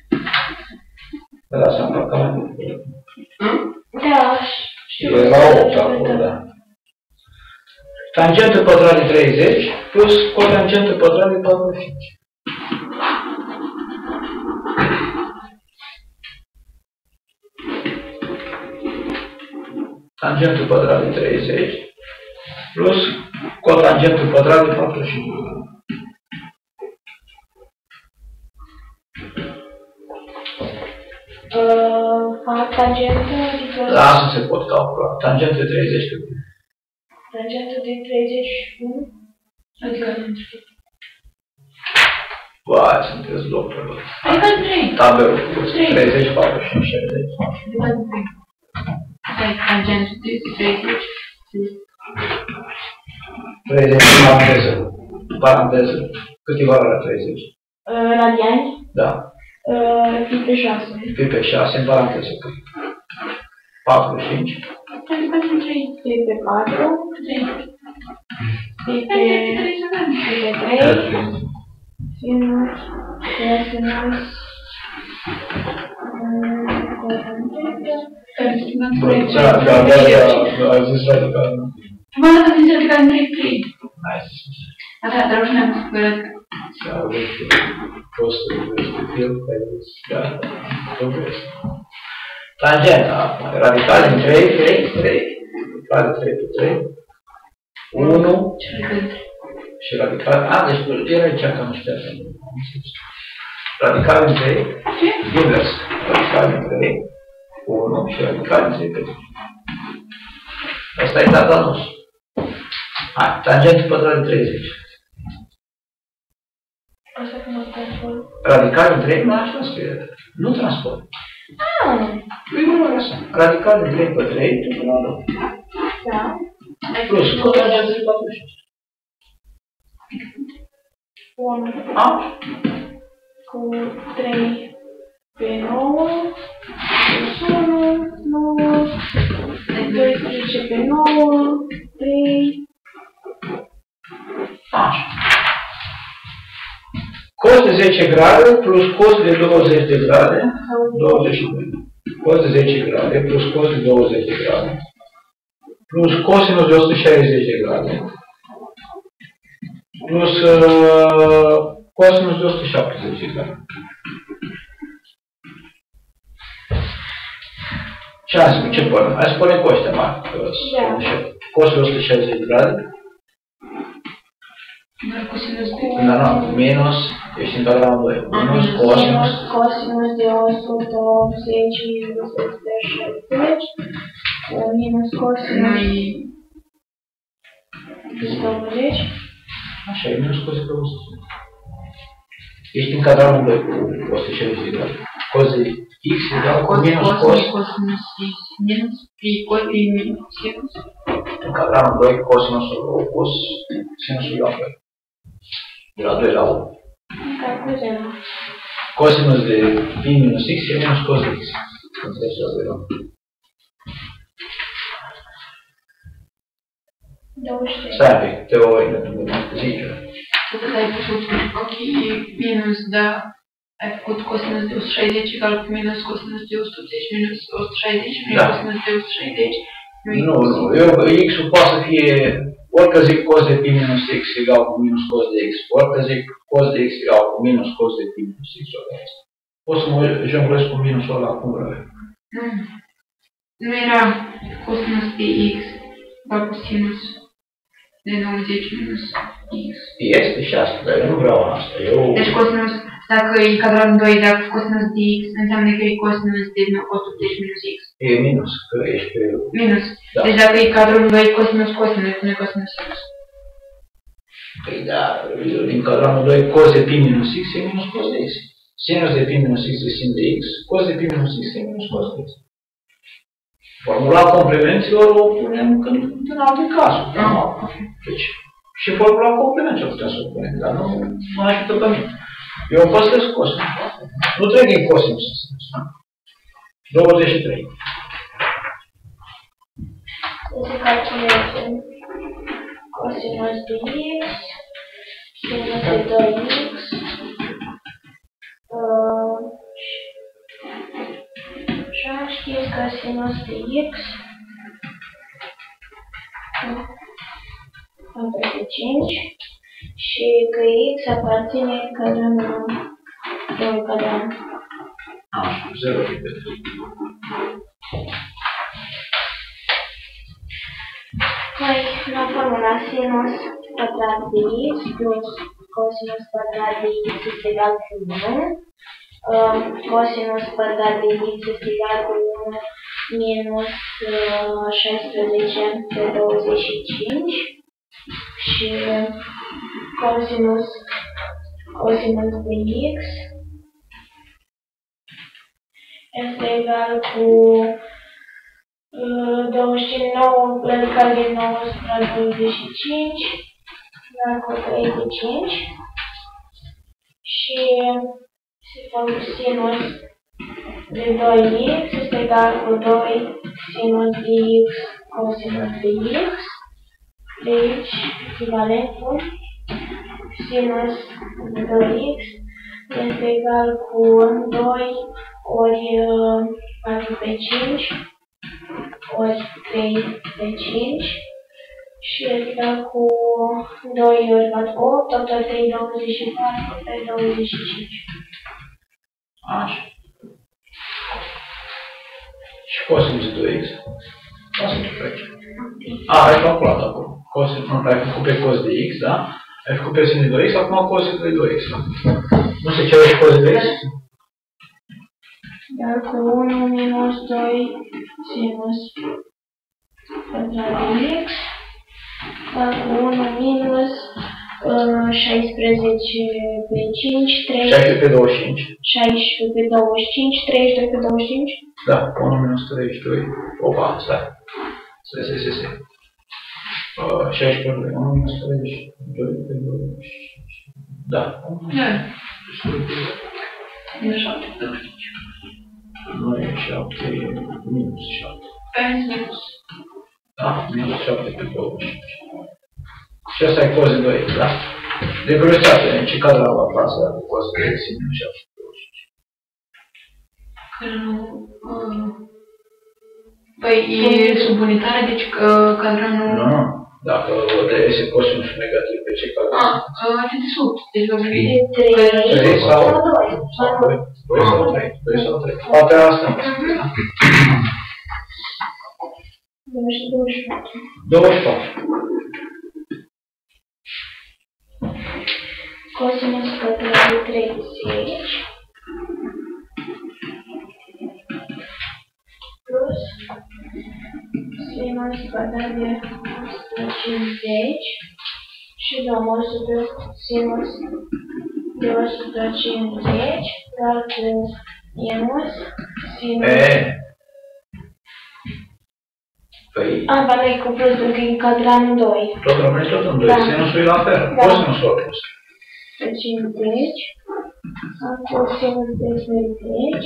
Da, s-a împăcat. Da, știu. E la opt acolo, da. Tangentul pătrat de treizeci plus cotangentul pătrat de patruzeci și cinci. Tangentul pătrat de treizeci plus cotangentul pătrat de patruzeci și cinci. Uh, fac tangentă, adică... Lasă se pot calcula. Tangentul de treizeci cât e? Tangentă de treizeci și unu. Adică... Vai, sunteți doctor. Adică trei. Tabelul cu treizeci, patruzeci și cinci, șaizeci. Adică trei. Stai, tangentul de treizeci. treizeci în paranteză. Paranteză. Cât e valoarea treizeci? Uh, radiani. Da. Uh, pi pe șase. Pi pe șase în paranteză. patruzeci și cinci. Adică trei. Pi pe patru. Trei. Pi pe... Pi pe trei. Sinus. Sinus. Da, da, da, da, a zis radical. Mă lăsă din cel care trei trei. Hai să Așa, dar nu ne-am spus. Sau costul respectiv, da, trebuie. Tangenta, radical din trei, trei, trei, radical de trei pe trei, unu și radical, a, deci era aici că nu știa. Radical din trei, invers, radical din trei, unu și radical din trei pe trei. Asta e data nostru. Hai, tangentul pătrat de treizeci. Asta cum o transform? Radical din trei, nu așa scrie. Nu transform. Ah, E numai așa. Radical din trei pe trei, tu la doi. da. Plus, cotangentul de patruzeci și șase. unu A? cu trei pe nouă, plus unu, nouă, doisprezece pe nouă, trei. Așa. Cos de zece grade plus cos de douăzeci de grade, douăzeci și doi. Cos de zece grade plus cos de douăzeci de grade, plus cosinus de o sută șaizeci de grade, plus uh, cosinus de o sută șaptezeci de grade. Ce am spus? Ce punem? Hai să punem cu ăștia mari. Cosul de o sută șaizeci de grade. Dar cosinus de... Da, nu, minus, ești în diagramul doi. Minus cosinus. Cosinus de o sută optzeci minus o sută șaizeci. Minus cosinus de douăzeci. Așa, e minus cos de douăzeci. Ești în diagramul doi cu o sută șaizeci de grade. Cos de x egal cu minus cos. Cosinus x minus cos e minus sinus. În diagramul doi cosinusul opus, sinusul la doi. De la doi la unu. Calculăm. Cosinus de pi minus x e minus cos de x. Înțelegi la doi la unu. douăzeci și trei. Stai un pic, te oi, zice. Atât ai făcut, ok, minus, da, ai făcut cosinus de o sută șaizeci egal cu minus cosinus de o sută optzeci minus o sută șaizeci minus cosinus de o sută șaizeci. Nu, nu, eu, x-ul poate să fie, orică zic cos de pi minus x egal cu minus cos de x, orică zic cos de x egal cu minus cos de pi minus x. Poți să mă jonglez cu minusul ăla cum vrei. Nu, nu era cosinus de x egal cu sinus de nouăzeci minus x. Este și asta, dar eu nu vreau asta. Eu... Deci cosinus, dacă e cadrat doi, dacă cosinus de x, înseamnă că e cosinus de o sută optzeci minus x. E minus, că ești pe... Minus. Da. Deci dacă e cadrul doi, cosinus, cosinus, nu e cosinus x. Păi da, din cadranul doi, cos de pi minus x e minus cos de x. Sinus de pi minus x e sin de x, cos de pi minus x e minus cos de x. Formula complemenților o punem când, în alte cazuri. Ah. Deci, și formula complemenților putem să o punem, dar nu mă ajută pe mine. Eu îmi păstrez cosinus. Nu trec din cosinus în sinus. douăzeci și trei. Deci calculăm cosinus de x, sinus de doi x, uh, așa știți că sinus de x am peste cinci și că x aparține cadranul doi cadran. Așa, zero și pe Mai la formula sinus pătrat de x plus cosinus pătrat de x este egal cu unu. Uh, cosinus pătrat de x este egal cu unu minus uh, șaisprezece pe douăzeci și cinci și cosinus, cosinus de x este egal cu uh, douăzeci și nouă radical din nouă supra douăzeci și cinci egal cu treizeci și cinci și sinus de doi x este egal cu doi sinus de x cosinus de x. Deci, echivalentul sinus de doi x este egal cu doi ori patru pe cinci ori trei pe cinci și egal cu doi ori la opt, tot trei douăzeci și patru, trei douăzeci și cinci. Așa. Și cosinus de doi x. Asta ce faci? A, ai calculat acum. Cosinus, nu, ai făcut pe cos de x, da? Ai făcut pe sin de doi x, acum cosinus de doi x, da? Nu se cere și cos de doi x? Iar cu unu minus doi sinus pătrat de x, iar cu unu minus uh, șaisprezece pe cinci, șaisprezece pe douăzeci și cinci. șaisprezece pe douăzeci și cinci, treizeci și doi pe douăzeci și cinci? Da, unu minus treizeci și doi. Opa, stai. Stai, stai, stai, stai. Uh, șaisprezece pe doi, unu minus treizeci și doi pe douăzeci și cinci. Da. Minus șapte pe douăzeci și cinci. Nu e șapte, e minus șapte. Minus. Da, minus șapte pe douăzeci și cinci. Și asta e cos de doi x, da? De greutate, în ce caz la clasă cu cos de x minus șapte pe douăzeci și cinci. Că nu... Păi e subunitară, deci că cadranul... Nu, nu. Dacă o de este cosinus negativ pe ce cadran? Ah, ce de sub. Deci va fi... trei sau doi. doi sau trei. doi sau trei. Poate asta. douăzeci și patru. douăzeci și patru. Cosinus pătrat de treizeci plus sinus pătrat de o sută cincizeci și dăm o sută sinus de o sută cincizeci, dar cu minus sinus... E. Păi... A, ba nu-i cu plus, pentru că e cadranul doi. Tot rămâne tot în doi. Da. Sinusul e la fel. Da. Cosinusul o plus. Pe cincizeci. Acum sinus de treizeci.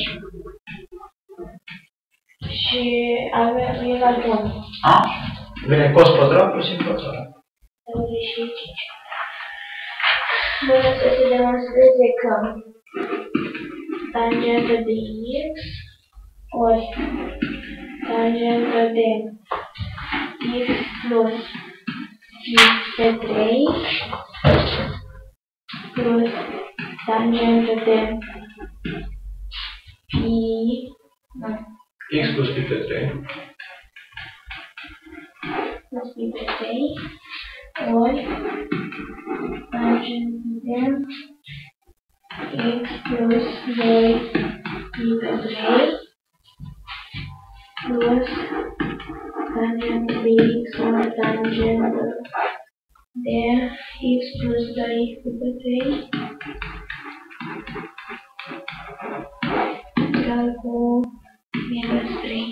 Și avem egal unu. A? Vine cos pătrat plus sin pătrat. douăzeci și cinci. Bun, să se demonstreze că tangentă de x ori tangentă de x plus x pe trei plus tangentă de pi, X plus pi pe trei. plus pi pe trei ori tangentă de x plus doi pi pe trei plus tangentă de x ori tangentă de x plus doi pi pe trei egal cu minus trei.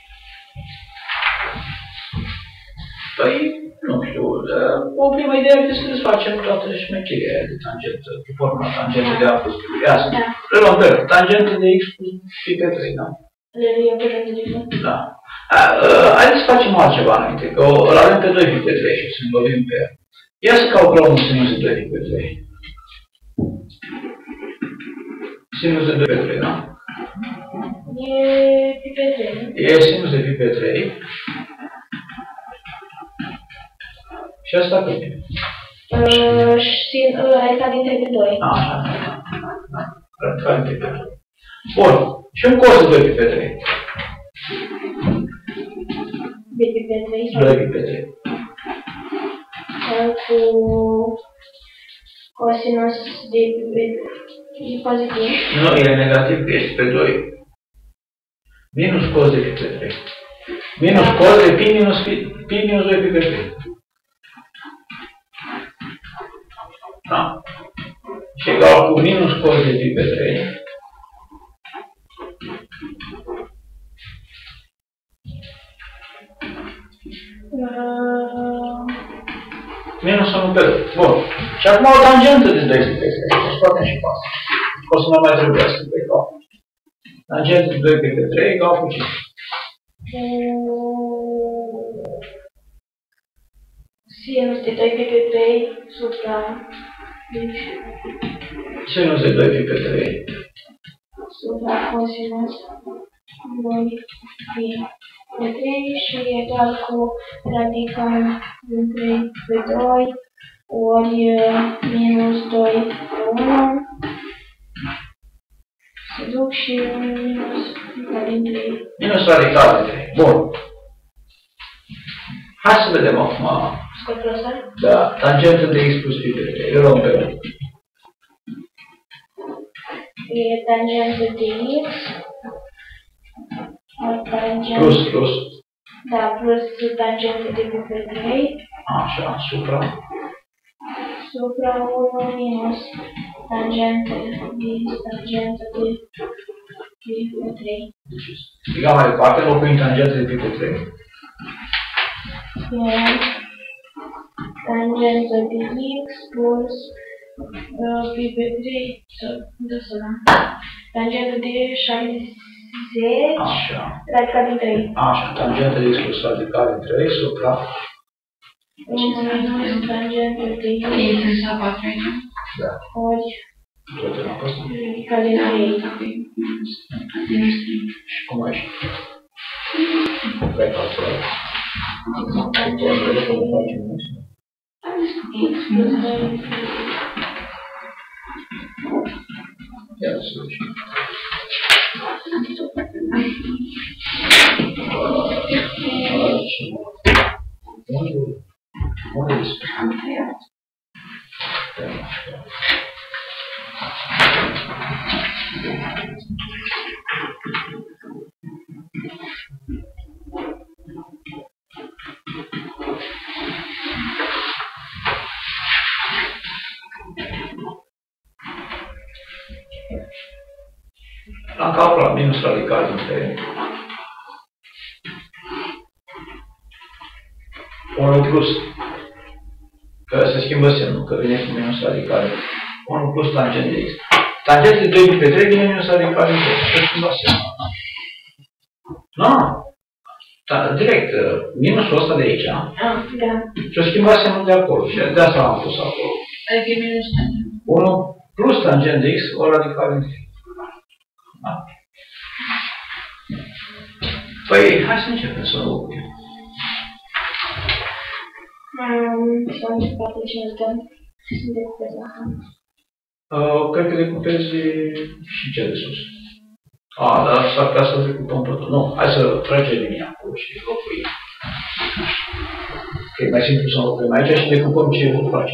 Păi, nu știu, o primă idee este să desfacem toată șmecheria de tangentă, cu formula tangentă de a plus pi. Ia să reluăm pe rând. Tangentă de x plus pi pe trei, da? Le iau pe rând de exemplu. Da. Haideți să facem altceva înainte, că îl avem pe doi pi pe trei și o să ne lovim pe el. Ia să calculăm un sinus de doi pi pe trei. Sinus de doi pe trei, da? E pi pe trei. E sinus de pi pe trei. Și asta cât e? Uh, și radical din trei pe doi. Așa, da. Radical din trei pe doi. Bun. Și un cos de doi pi pe trei. De pi pe trei sau? doi pi pe trei. Cu cosinus de pi pe e pozitiv. Nu, e negativ, că ești pe doi. Minus cos de pi pe trei. Minus cos de pi minus pi, pi minus doi pi pe trei. Da? Și egal cu minus cos de pi pe trei. Uh, Minus unu pe doi. Bun. Și acum o tangentă de doi pi pe trei. O scoatem și pe asta. O să nu mai trebuiască pe egal. Tangentă de doi pi pe trei egal cu ce? Sinus de doi pi pe trei supra deci Sinus de doi pi pe trei. supra cosinus doi pi pe trei și egal cu radical din trei pe doi ori minus doi pe unu. Se duc și minus radical din trei. Minus radical din trei. Bun. Hai să vedem acum. Scotul ăsta? Da, tangentă de x plus pi pe trei. Eu luăm pe ăla. E tangentă de x. Tangentă. Plus, plus. Da, plus tangentă de pi pe trei. Așa, supra. Supra unu minus tangentă de tangentă de pi pe trei. Strigam mai departe, locuim tangentă de pi pe trei. Iar tangentă de x plus uh, pi pe trei, unde să dăm? Tangentă de șaizeci, Așa. radical din trei. Așa, tangentă de x plus radical din trei, supra. unu minus tangentă de x Este să patru aici. Da. ori Toate la asta. radical din trei. Minus trei. Și cum ai ieșit? Vrei calculat? Tangentă de Cum facem asta? x plus doi. Ia să vedem. Unde? Unde este? Am tăiat. Am calculat minus radical din trei. unu plus. Că se schimbă semnul, că vine cu minus radical. unu plus tangent de x. Tangent de doi pe trei vine minus radical din trei. Se schimbă semnul. Nu? Da, direct, minusul ăsta de aici. Ah, da. Și-o schimba semnul de acolo. Și de asta l-am pus acolo. Adică e minus tangent. unu plus tangent de x ori radical din trei. Da. Păi, hai să începem să lucrăm. Um, să am poate ce îl dăm. Sunt de pe asta. Uh, cred că decupezi și ce de sus. A, dar s-ar putea să decupăm totul. Nu, hai să tragem linia acolo și locuim. Că e mai simplu să locuim aici și decupăm ce vom face.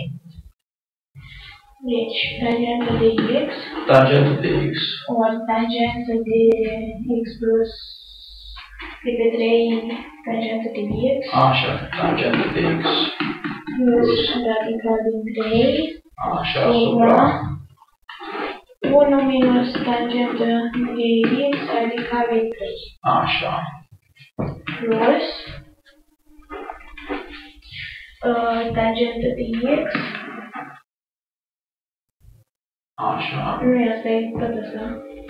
Deci, tangentă de x Tangentă de x. ori tangentă de x plus pi pe trei tangentă de x Așa, tangentă de x. plus radical din trei Așa, supra. unu minus tangentă de x radical din trei. Așa. Plus uh, tangentă de x. Așa. Nu e asta, e tot asta.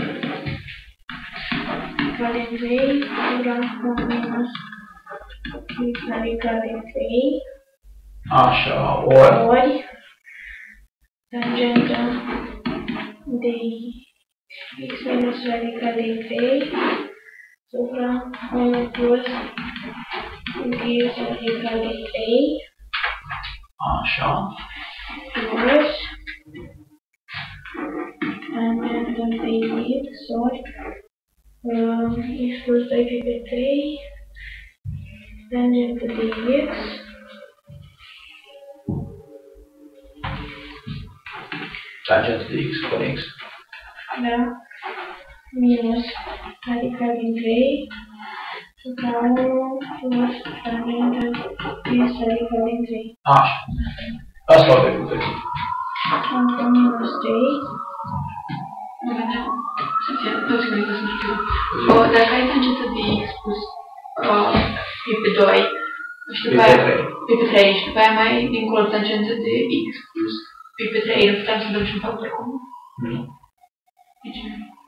Radical din trei ura unu minus x radical din trei Așa, ori. ori tangentă de x minus radical din trei supra unu plus x radical din trei Așa. plus tangentă de x ori uh, x plus doi pi pe trei tangentă de x Tangentă de x cu x. da, minus radical din trei supra unu plus tangentă x radical din trei. Așa. Asta o decupezi. Încă minus trei. Nu vedeam. Să fie, nu știu că să știu. O, dacă ai tangentă de x plus uh, pi pe doi, și după aia pi pe trei, și după aia mai dincolo tangentă de x plus pi pe trei, nu puteam să dăm și un factor comun? Nu. De ce?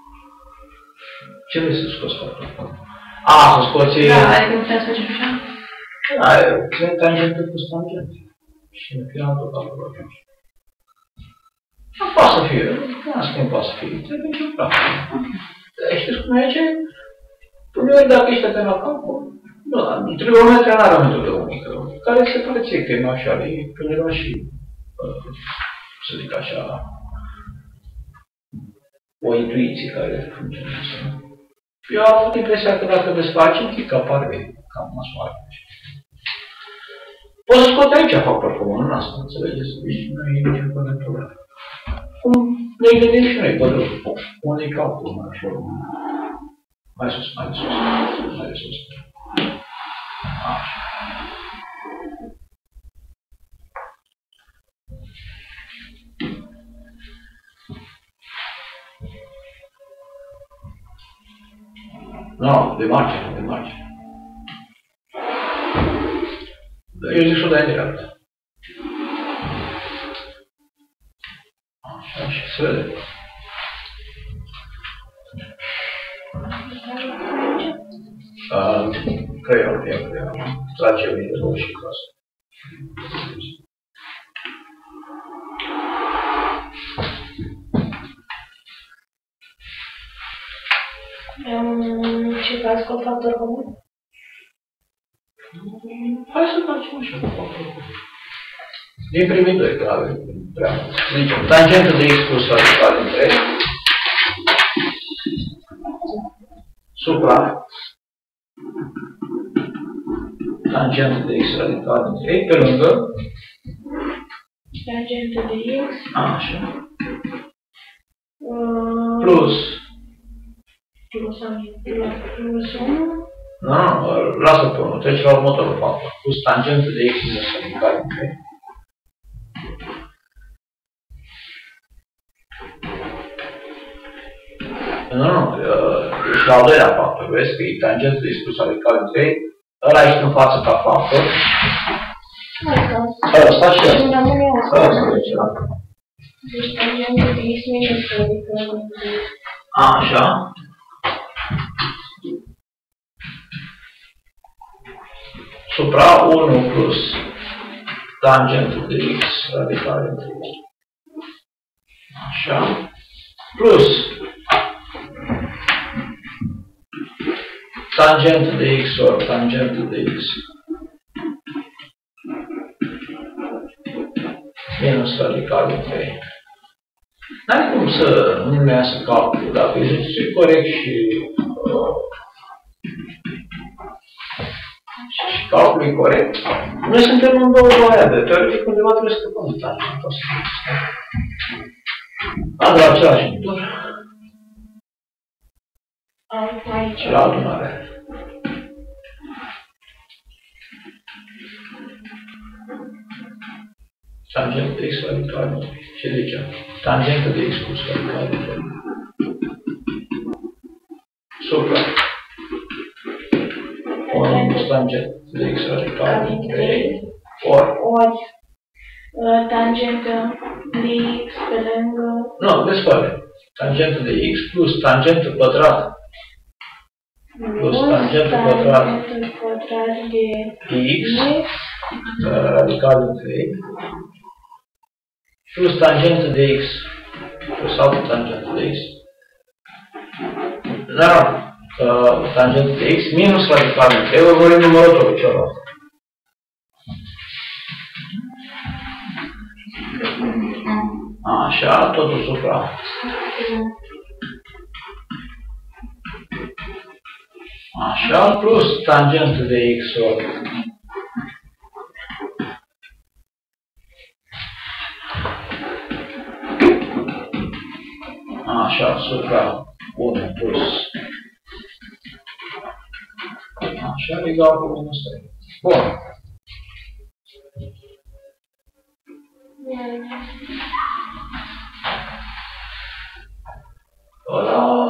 Ce vrei să scoți factorul comun? A, să scoți... Da, adică nu puteam să facem așa? Da, cred tangentă plus tangentă. Și în final tot acolo atunci. Nu poate să fie, nu spun poate să fie, trebuie și praf. Știți cum e ce? Uneori, dacă ești atent la calcul, nu, trigonometria nu are o metodă unică, care se pare ție că e mai așa, e undeva și, să zic așa, o intuiție care funcționează. Eu am avut impresia că dacă desfaci un pic, apare cam nasoare. Poți să scot aici factor comun în asta, înțelegeți? Deci nu e niciun problemă. Cum ne gândim și noi, pădă, unde-i calcul, mai așa, mai sus, mai sus, mai sus. Așa. Nu, de margine, de margine. Eu zic și-o de-aia dreaptă. Așa, și se vede. Creier, creier, creier. Trage mii de două și clasă. Ce faci cu factor comun? Hai să facem așa cu factor comun. Din primii doi, că avem prea mult. Zicem, tangentul de x plus radical din trei supra tangentul de x radical din trei pe lângă Tangentul de x. Așa. Uh, Plus. Plus, plus unu. Nu, nu, lasă pe unul, trece la următorul factor. Plus tangentul de x minus radical din trei. Nu, nu, ești la al doilea factor, vezi că e tangentul de x plus radical din trei, ăla ești în față ca factor. Ăsta și ăsta. Ăsta de ce? Deci tangentul de x minus radical din trei. Așa. Supra unu plus tangentul de x radical din trei. Așa. Plus tangentul de x ori tangentul de x minus radical din trei. N-ai cum să nu iasă calculul, dacă exercițiul e corect și, uh, și calculul e corect. Noi suntem în două variabile. Teoretic, undeva trebuie să scăpăm de tangentul ăsta. A, de la același numitor. Aici. La adunare. Tangentul de x radical din trei. Ce zicem? Tangentul de x plus radical din trei. Supra. unu plus tangentul de x radical din trei. Ori. Ori. Tangentul de x pe lângă. Nu, desfăle. Tangentul de x plus tangentul pătrat. Plus tangentul pătrat. Tangentul pătrat de x radical din trei. Plus tangentul de x, plus altul tangentul de x, dar uh, tangentul de x minus radical din trei, urmărim numărătorul celălalt. Așa, totul supra. Așa, plus tangentul de x ori așa, supra unu plus așa, egal cu minus trei. Bun. Ăla...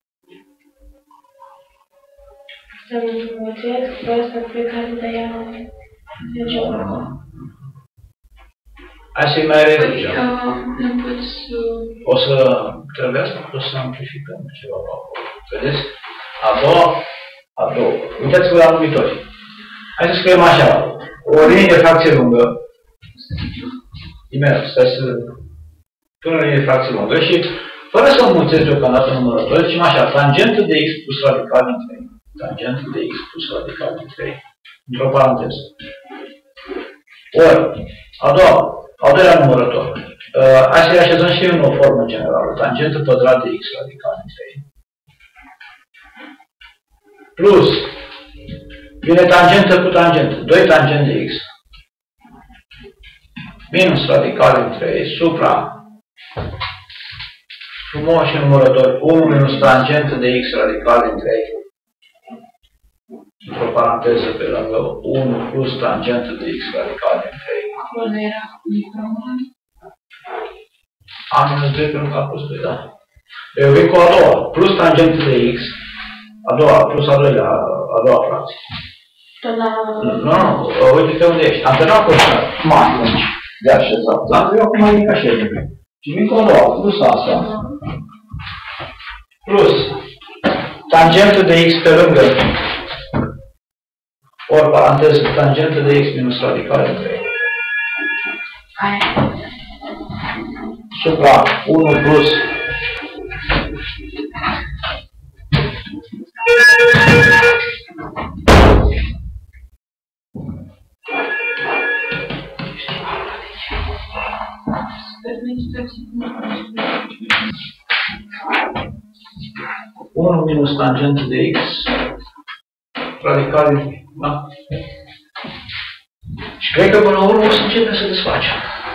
Să învățesc pe asta pe care de ea de ce Hai să-i mai reducem. Nu pot să... O să trebuiască o să amplificăm ceva acolo. Vedeți? A doua, a doua. Uitați-vă la numitori. Hai să scriem așa. O linie de fracție lungă. Imediat, stai să... Până o linie de fracție lungă și fără să înmulțesc deocamdată numărători, zicem așa, tangentul de x plus radical din trei. tangentul de x plus radical din trei, într-o paranteză. Ori, a doua, al doilea numărător. Uh, hai să-i așezăm și în o formă generală. Tangentul pătrat de x radical din trei. Plus, vine tangentă cu tangentă, doi tangent de x. Minus radical din trei, supra frumoși numărători, unu minus tangentă de x radical din trei. Într-o paranteză pe lângă unu plus tangentă de x radical din trei. Acolo era micromun. A minus doi pe lângă a plus doi, da. Eu vin cu a doua, plus tangentă de x, a doua, plus a doilea, a doua fracție. Tot la... Nu, nu, uite-te unde ești. Am terminat cu ăsta mai lungi de așezat, dar eu acum ridic așezat. Și vin cu a doua, plus asta. Plus tangentul de x pe lângă, ori paranteză, tangentul de x minus radical de trei. Aia. Supra unu plus unu minus tangentul de x radical din trei. Da? Și cred că până la urmă o să începem să desfacem.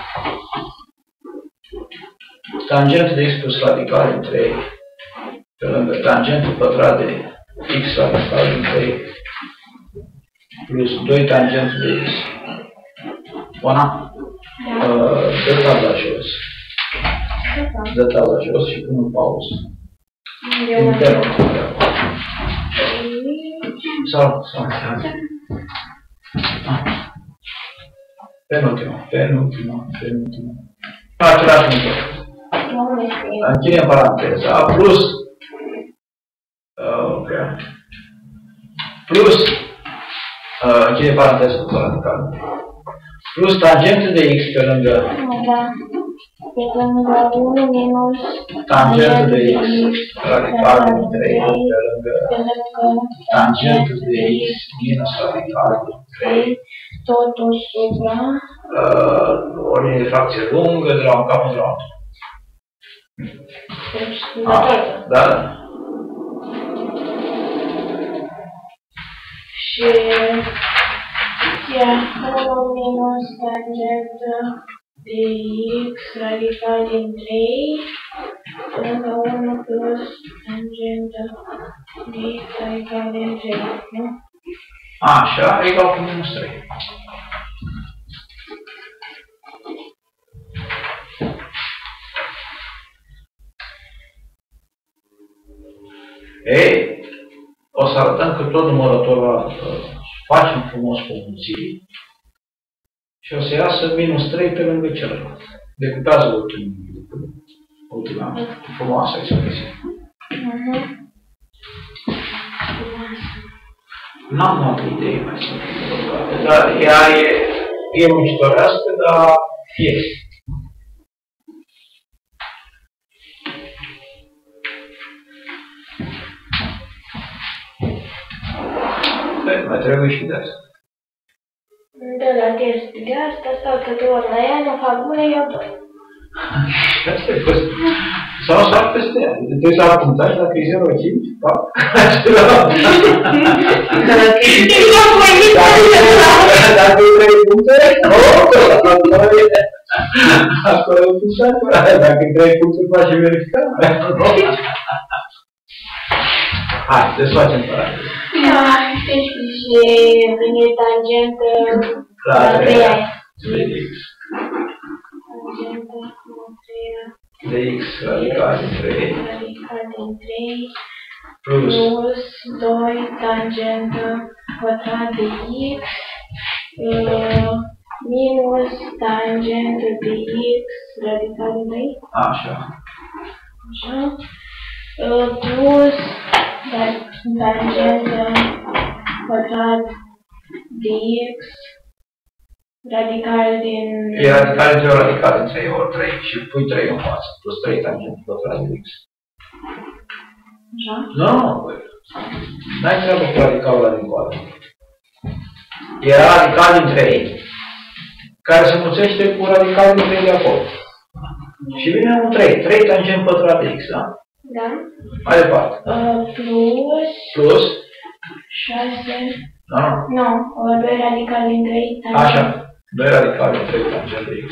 Tangentul de x plus radical din trei pe lângă tangentul pătrat de x radical din trei plus doi tangentul de x. Bona? Dă tabla jos. Dă tabla jos și pun în pauză. Internul. Sau, sau, penultima, penultima, penultima. Același lucru. Închidem paranteza. Plus, uh, okay. Plus, uh, închidem paranteza cu radical. Plus tangentul de x pe lângă, Da. Pe lângă unu minus tangentul de x radical din trei pe lângă tangentul de x minus radical din trei. Totul supra. Uh, o linie de fracție lungă de la un capăt la altul. Deci, Ah, da, da. Și ia unu minus tangentă de x radical din trei lângă unu plus tangentă de x radical din trei, nu? Așa, egal cu minus trei. Ei, o să arătăm că tot numărătorul ăla facem frumos cu mulțiri și o să iasă minus trei pe lângă celălalt. Decupează ultimul, ultima frumoasă expresie. N-am altă idee mai simplu, dar ea e, e muncitorească, dar este. Mai trebuie și de asta. De la test de asta stau câte ori la ea, nu fac bune, eu doi. Asta e fost. Sau să ar peste ea. Trebuie să apuntași dacă e zero virgulă cinci, fac. Dacă e trei puncte, acolo e punctat. Dacă e trei puncte, faci verificare. Hai, desfacem paranteză. Și vine tangentă la treia. De x. De x radical din trei. Radical din trei. Plus. Plus doi tangentă pătrat de x. Uh, minus tangentă de x radical din trei. Așa. Așa. Uh, plus tangentă pătrat de x radical din... E radical dintre o radical din trei ori trei și pui trei în față, plus trei tangent pătrat de x. Așa? Nu, băi. N-ai treabă cu radicalul ăla din coadă. Era radical din trei, care se mulțește cu radicalul din trei de acolo. Și vine un trei. trei tangent pătrat de x, da? Da. Mai departe. Uh, plus... Plus? șase... Da? Nu, uh, doi radical din trei tangent. Așa. doi radical din trei tangent de x.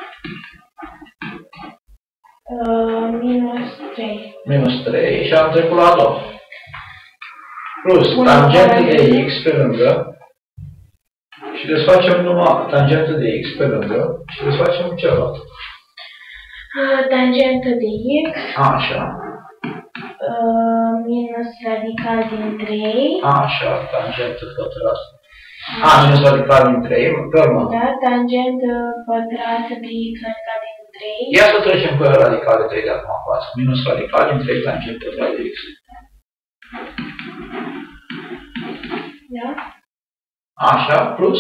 Uh, minus trei. Minus trei și am trecut la a doua. Plus tangentă de x pe lângă. Și desfacem numai tangentă de x pe lângă și desfacem celălalt. Uh, tangentă de x. Așa. Uh, minus radical din trei. Așa, tangentă pătrat. A, minus radical din trei, pe urmă. Da, tangentă pătrată de x radical din trei. Ia să trecem cu radical de trei de acum față. Minus radical din trei tangent pătrat de x. Da? Așa, plus?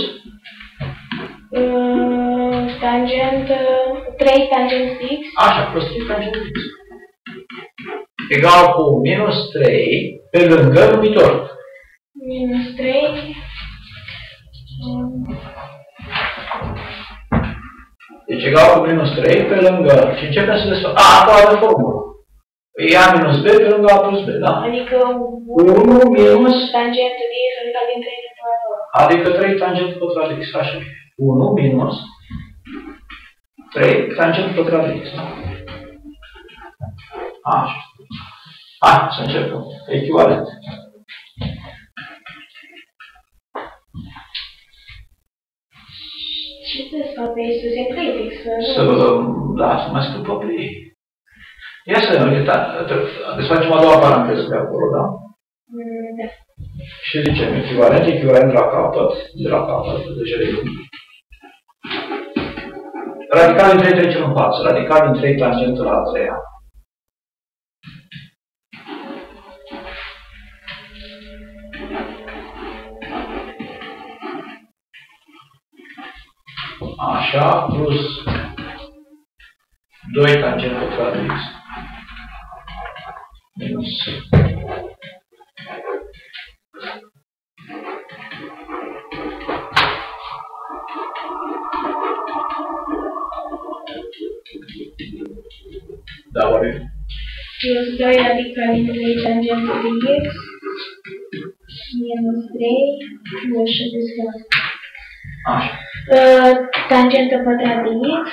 Uh, tangentă... trei tangent de x. Așa, plus trei tangent de x. Egal cu minus trei pe lângă numitor. Minus trei. Um, Deci egal cu minus trei pe lângă. Și începem să desfacem. A, acolo avem formulă. E a minus b pe lângă a plus b, da? adică unu minus... tangentă de x radical din trei de două. Adică trei tangent pătrat de x, așa. unu minus trei tangent pătrat de x, da? Așa. Hai, să începem. Echivalent. Ce să fac pe aici? Să critic, să... Să, da, să mai scăpăm pe ei. Ia să ne uităm. Desfacem a doua paranteză de acolo, da? Mm, da. Și zicem echivalent, echivalent la capăt, de la capăt, de jere. Radical din trei trecem în față. Radical din trei tangentă la a treia. Așa, plus doi tangent pătrat de x. Minus da, vorbim. Plus doi radical din trei tangentă de x. Minus trei. Nu știu de scălat. Așa. Uh, tangentă pătrat de x.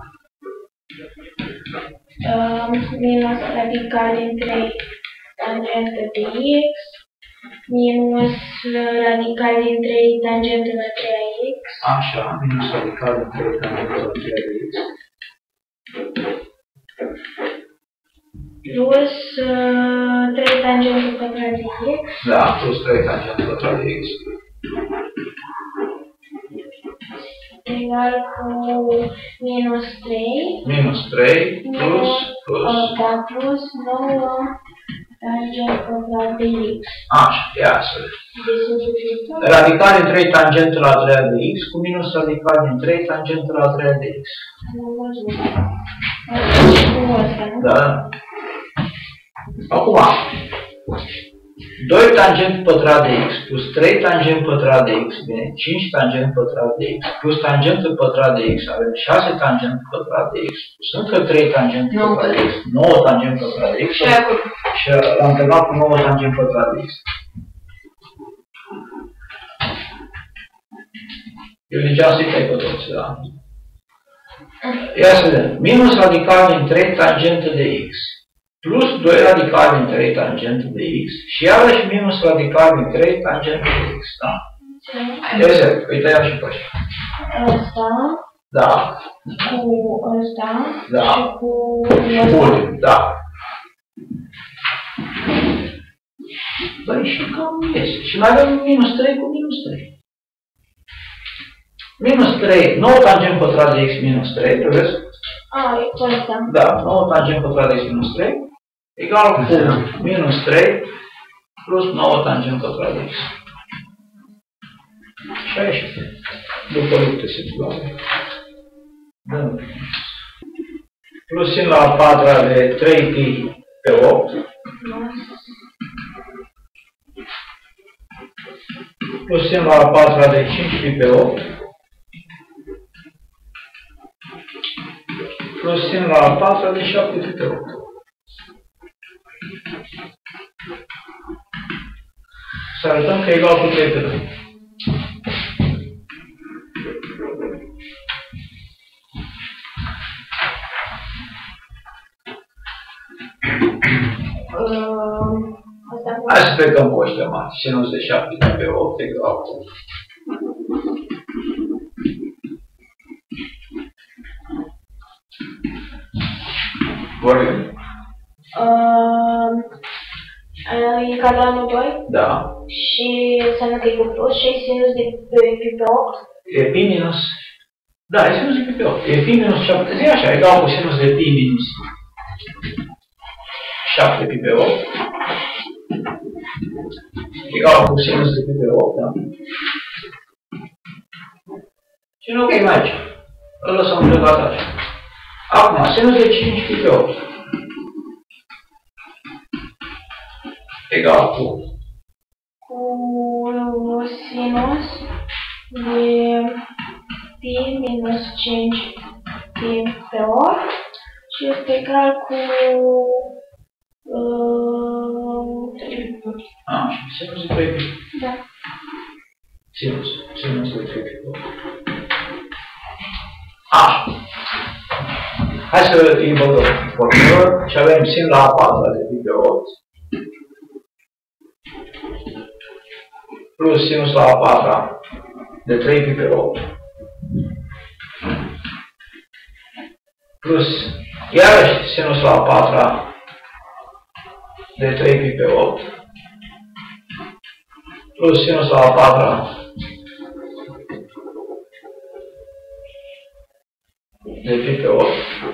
Uh, minus radical din trei tangentă de x. Minus radical din trei tangentă la trei x. Așa, minus radical din trei tangentă la trei x. Plus uh, trei tangentă pătrat de x. Da, plus trei tangentă pătrat de x. Egal cu minus trei. Minus trei plus, plus. Da, plus nouă tangent pătrat de x. Așa, ia să vedem. Radical din trei tangentă la a treia de x cu minus radical din trei tangentă la a treia de x. Am văzut. Asta cu ăsta, nu? Da. Acum, doi tangent pătrat de x plus trei tangent pătrat de x, bine, cinci tangent pătrat de x, plus tangentul pătrat de x, avem șase tangent pătrat de x, plus încă trei tangent pătrat de x, nouă tangent pătrat de x, și l-am terminat cu nouă tangent pătrat de x. Eu ziceam să-i tai pe toți, da? Ia să vedem. Minus radical din trei tangentă de x. Plus doi radical din trei tangentă de x și iarăși minus radical din trei tangentă de x, da? Exact, uite ia și pe ăștia. Ăsta. Da. Cu ăsta. Da. Și cu ăsta. Da. Băi, și cam iese. Și mai avem minus trei cu minus trei. Minus trei, nouă tangent pătrat de x minus trei, trebuie să... A, e cu ăsta. Da, nouă tangent pătrat de x minus trei egal cu minus trei plus nouă tangent pătrat de x. Și aici, după lupte simplare. Da. Plus în la a patra de trei pi pe opt. plus sin la a patra de cinci pi pe opt, plus sin la a patra de șapte pi pe opt. Să arătăm că e egal cu trei pe doi. Hai să plecăm cu ăștia mari. Sinus de șapte pe opt egal cu vorbim. E cadranul doi? Da. Și înseamnă că e cu plus și e sinus de pi pe opt? E pi minus... Da, e sinus de pi pe opt. E pi minus șapte. Zi așa, egal cu sinus de pi minus șapte pi pe opt. Egal cu sinus de pi pe opt, da? Și nu ok, mai aici. Îl lăsăm plecat așa. Acum, sinus de cinci pi pe opt. Egal cu... cu sinus de pi minus cinci pi pe opt și este egal cu... A, sinus de trei pi. Da. Sinus. Sinus de trei pi pe opt. Așa. Hai să îi băgăm formulă și avem sin la a patra de pi pe opt plus sinus la a patra de trei pi pe opt plus iarăși sinus la a patra de trei pi pe opt plus sinus la a patra de pi pe opt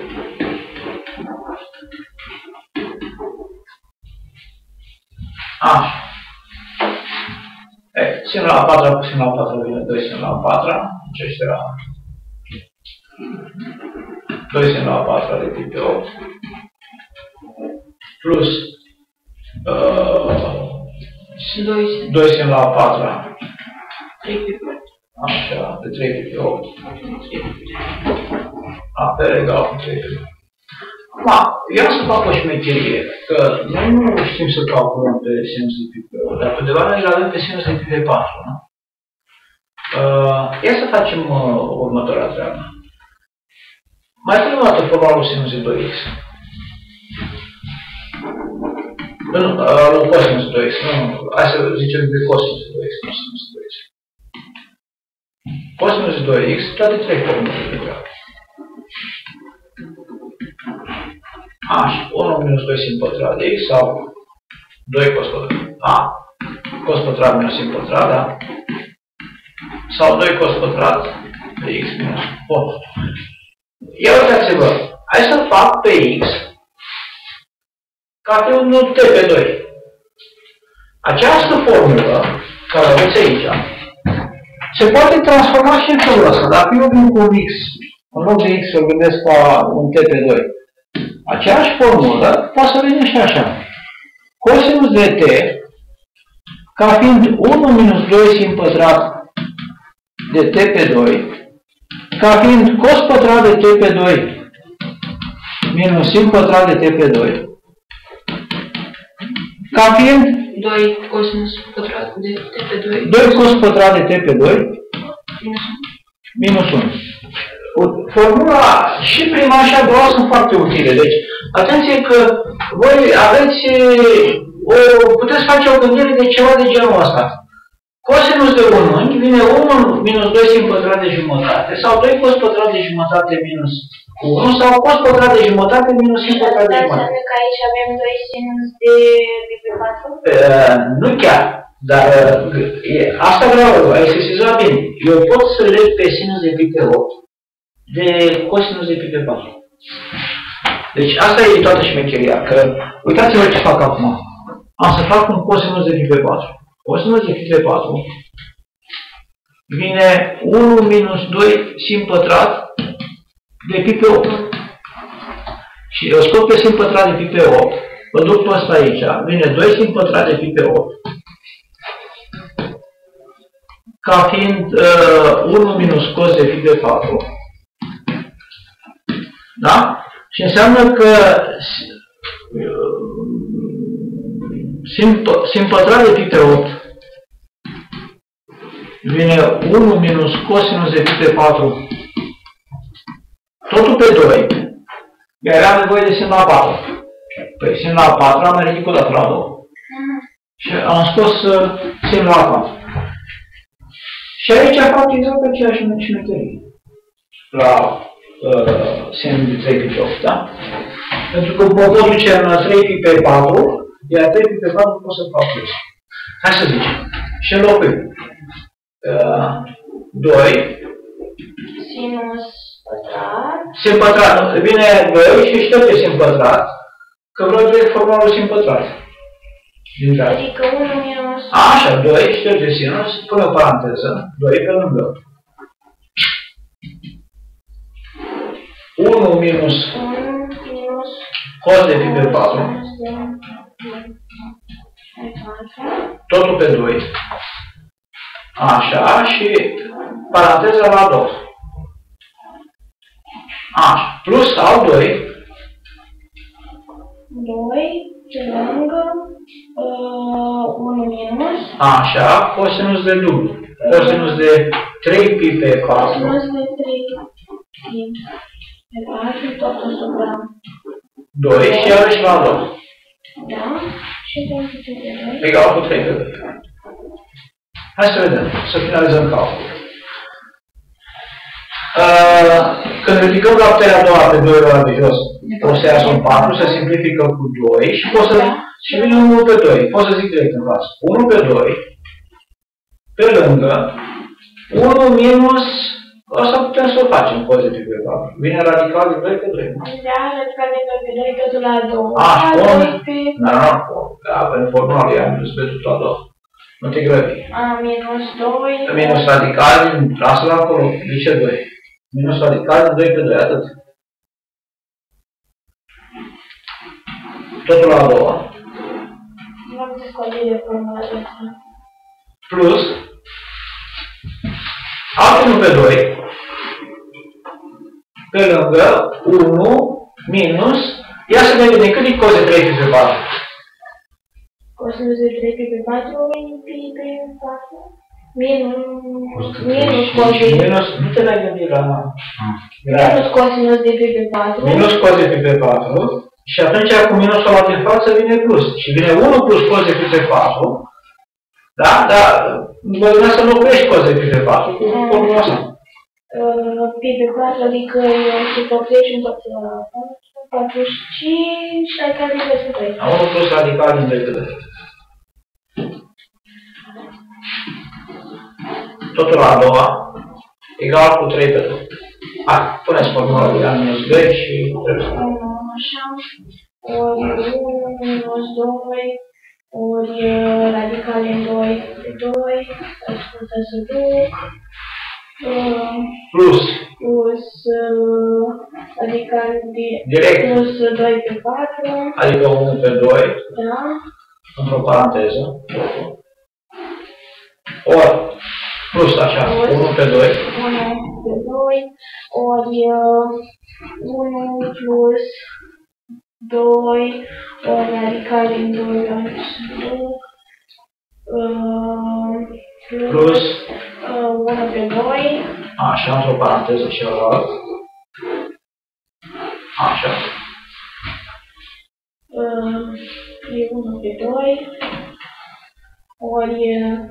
așa. E, sin la a patra cu sin la a patra vine doi sin la a patra, deci ăștia era doi sin la a patra de pi pe opt plus uh, doi sin la a patra așa, de trei pi pe opt apel egal cu trei pi pe opt. Acum, ia să fac o șmecherie, că noi nu știm să calculăm pe sinus de pi pe opt, dar pe undeva noi îl avem pe sinus de pi pe patru, nu? Uh, ia să facem uh, următoarea treabă. Mai punem o dată formalul sinus de doi x. Nu, uh, nu, cosinus de doi x, nu, hai să zicem de cosinus de doi x, nu sinus de doi x. Cosinus de doi x, toate trei formule de treabă. Așa, unu minus doi sin pătrat de x sau doi cos pătrat, a, cos pătrat minus sin pătrat, da? Sau doi cos pătrat de x minus unu. Ia uitați-vă, hai să fac pe x ca pe un t pe doi. Această formulă, care o aveți aici, se poate transforma și în felul ăsta. Dacă eu vin cu un x, în loc de x îl gândesc ca un t pe doi, aceeași formulă poate să vină și așa. Cosinus de t, ca fiind unu minus doi sin pătrat de t pe doi, ca fiind cos pătrat de t pe doi minus sin pătrat de t pe doi, ca fiind doi cosinus pătrat de t pe doi. doi cos pătrat de t pe doi minus unu. Formula și prima și a doua sunt foarte utile. Deci, atenție că voi aveți o, puteți face o gândire de ceva de genul ăsta. Cosinus de un unghi vine unu minus doi sin pătrat de jumătate sau doi cos pătrat de jumătate minus unu sau cos pătrat de jumătate minus sin pătrat de jumătate. Înseamnă că aici avem doi sinus de pi pe patru? Uh, nu chiar, dar uh, asta vreau, ai sesizat bine. Eu pot să leg pe sinus de pi pe opt de cosinus de pi pe patru. Deci asta e toată șmecheria, că uitați-vă ce fac acum. Am să fac un cosinus de pi pe patru. Cosinus de pi pe patru vine unu minus doi sin pătrat de pi pe opt. Și eu scot pe sin pătrat de pi pe opt, îl duc pe ăsta aici, vine doi sin pătrat de pi pe opt. ca fiind uh, unu minus cos de pi pe patru. Da? Și înseamnă că sin pătrat de pi pe opt vine unu minus cosinus de pi pe patru, totul pe doi, iar am nevoie de sin la patru. Păi sin la patru am ridicat odată la doi. Și am scos uh, sin la patru. Și aici fac exact aceeași simetrie la uh, sin de trei pi pe opt, da? Pentru că mă pot duce în trei pi pe patru, iar trei pi pe patru pot să fac plus. Hai să zicem. Și înlocuim. Uh, doi. Sinus pătrat. Sin pătrat. Vine doi și șterge sin pătrat. Că vreau direct formalul sin pătrat. Adică unu minus... Așa, doi, șterge sinus, pune o paranteză, doi pe lângă. unu minus unu minus... cos de pi pe patru. Totul pe doi. Așa, și paranteza la doi. Așa, plus al doi. doi, pe lângă, uh, unu minus... Așa, cosinus de dublu. Cosinus de trei pi pe patru. Cosinus de trei pi pe patru, tot asupra... doi și iarăși la doi. Da? Și pentru ce de doi? Egal cu trei pe doi. Hai să vedem, să finalizăm calculul. Uh, când ridicăm la puterea a doua pe doi ori de jos, o să iasă un patru, se simplifică cu doi și pot să... Și vine unu pe doi. Pot să zic direct în față. unu pe doi, pe lângă, unu minus... Asta putem să o facem, cos de pi pe patru. Vine radical de doi pe doi. Da, radical de doi pe doi, totul la doi. A, și pun... pe... Da, nu, da, pentru formula lui am dus pe totul la doi. Nu te grăbi. A, minus doi... Minus radical, lasă-l acolo, de ce doi? Minus radical de doi pe doi, atât. Totul la a doua. Nu am descoperit de formula asta. Plus alt unu pe doi pe lângă unu minus, ia să vedem de cât e cos de trei pi pe patru. Cosinus de trei pi pe patru, pi pe patru. Minus... Minus cosinus... Minus, nu te mai gândi la... Minus cosinus de pi pe patru. Minus cos de pi pe patru. Și atunci cu minusul ăla din față vine plus. Și vine unu plus cos de pi pe patru. Da? Dar vă gândea să înlocuiești cos de pi pe patru cu formula asta. Pi pe patru, adică se împărțești în toată patruzeci și cinci și radical din doi pe doi. unu plus radical din doi pe doi. Totul la a doua egal cu trei pe doi. Hai, puneți formula lui A minus doi și trebuie să... Așa, ori unu minus doi, ori radical din doi pe doi, ascultă să duc, plus, plus radical din... direct, plus doi pe patru, adică unu pe doi, da, într-o paranteză, ori, plus așa, unu pe doi, unu pe doi, ori unu plus doi, ori radical din doi, plus unu pe doi, așa, într-o paranteză celălalt, așa, e unu pe doi, ori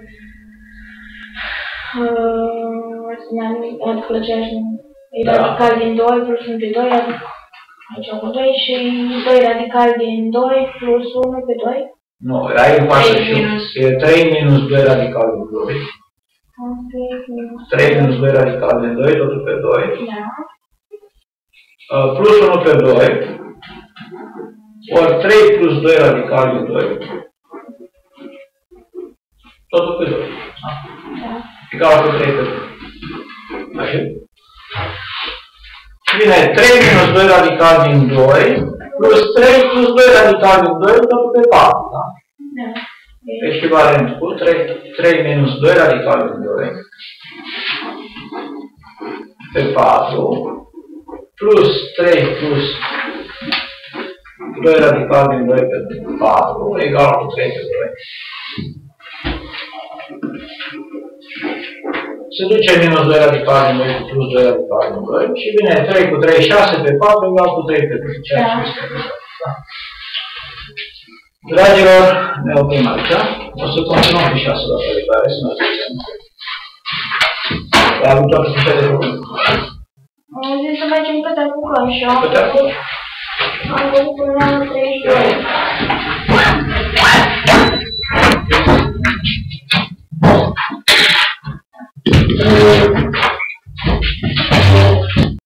adică aceeași, e radical din doi plus unu pe doi, adică aici cu doi și doi radical din doi plus unu pe doi. Nu, ai în față și e trei minus doi radical din doi. trei minus doi radical din doi, totul pe doi. Da. Uh, plus unu pe doi. Ori trei plus doi radical din doi. Totul pe doi. Da? Da. Egal cu trei pe doi. Așa? Și vine trei minus doi radical din doi plus trei plus doi radical din doi, totul pe patru. Da? Da. echivalent cu trei minus doi radical din doi pe patru plus trei plus doi radical din doi pe patru egal cu trei pe doi. Se duce minus doi radical din doi cu plus doi radical din doi și vine trei cu trei, șase pe patru egal cu trei pe doi. Ceea ce este da. Dragilor, ne oprim aici. O să continuăm pe șase la care să ne ajungem. Dar avem toate fișa de lucru. Am zis să facem câte apucăm și am Câte apucăm? Am văzut până la treizeci și doi.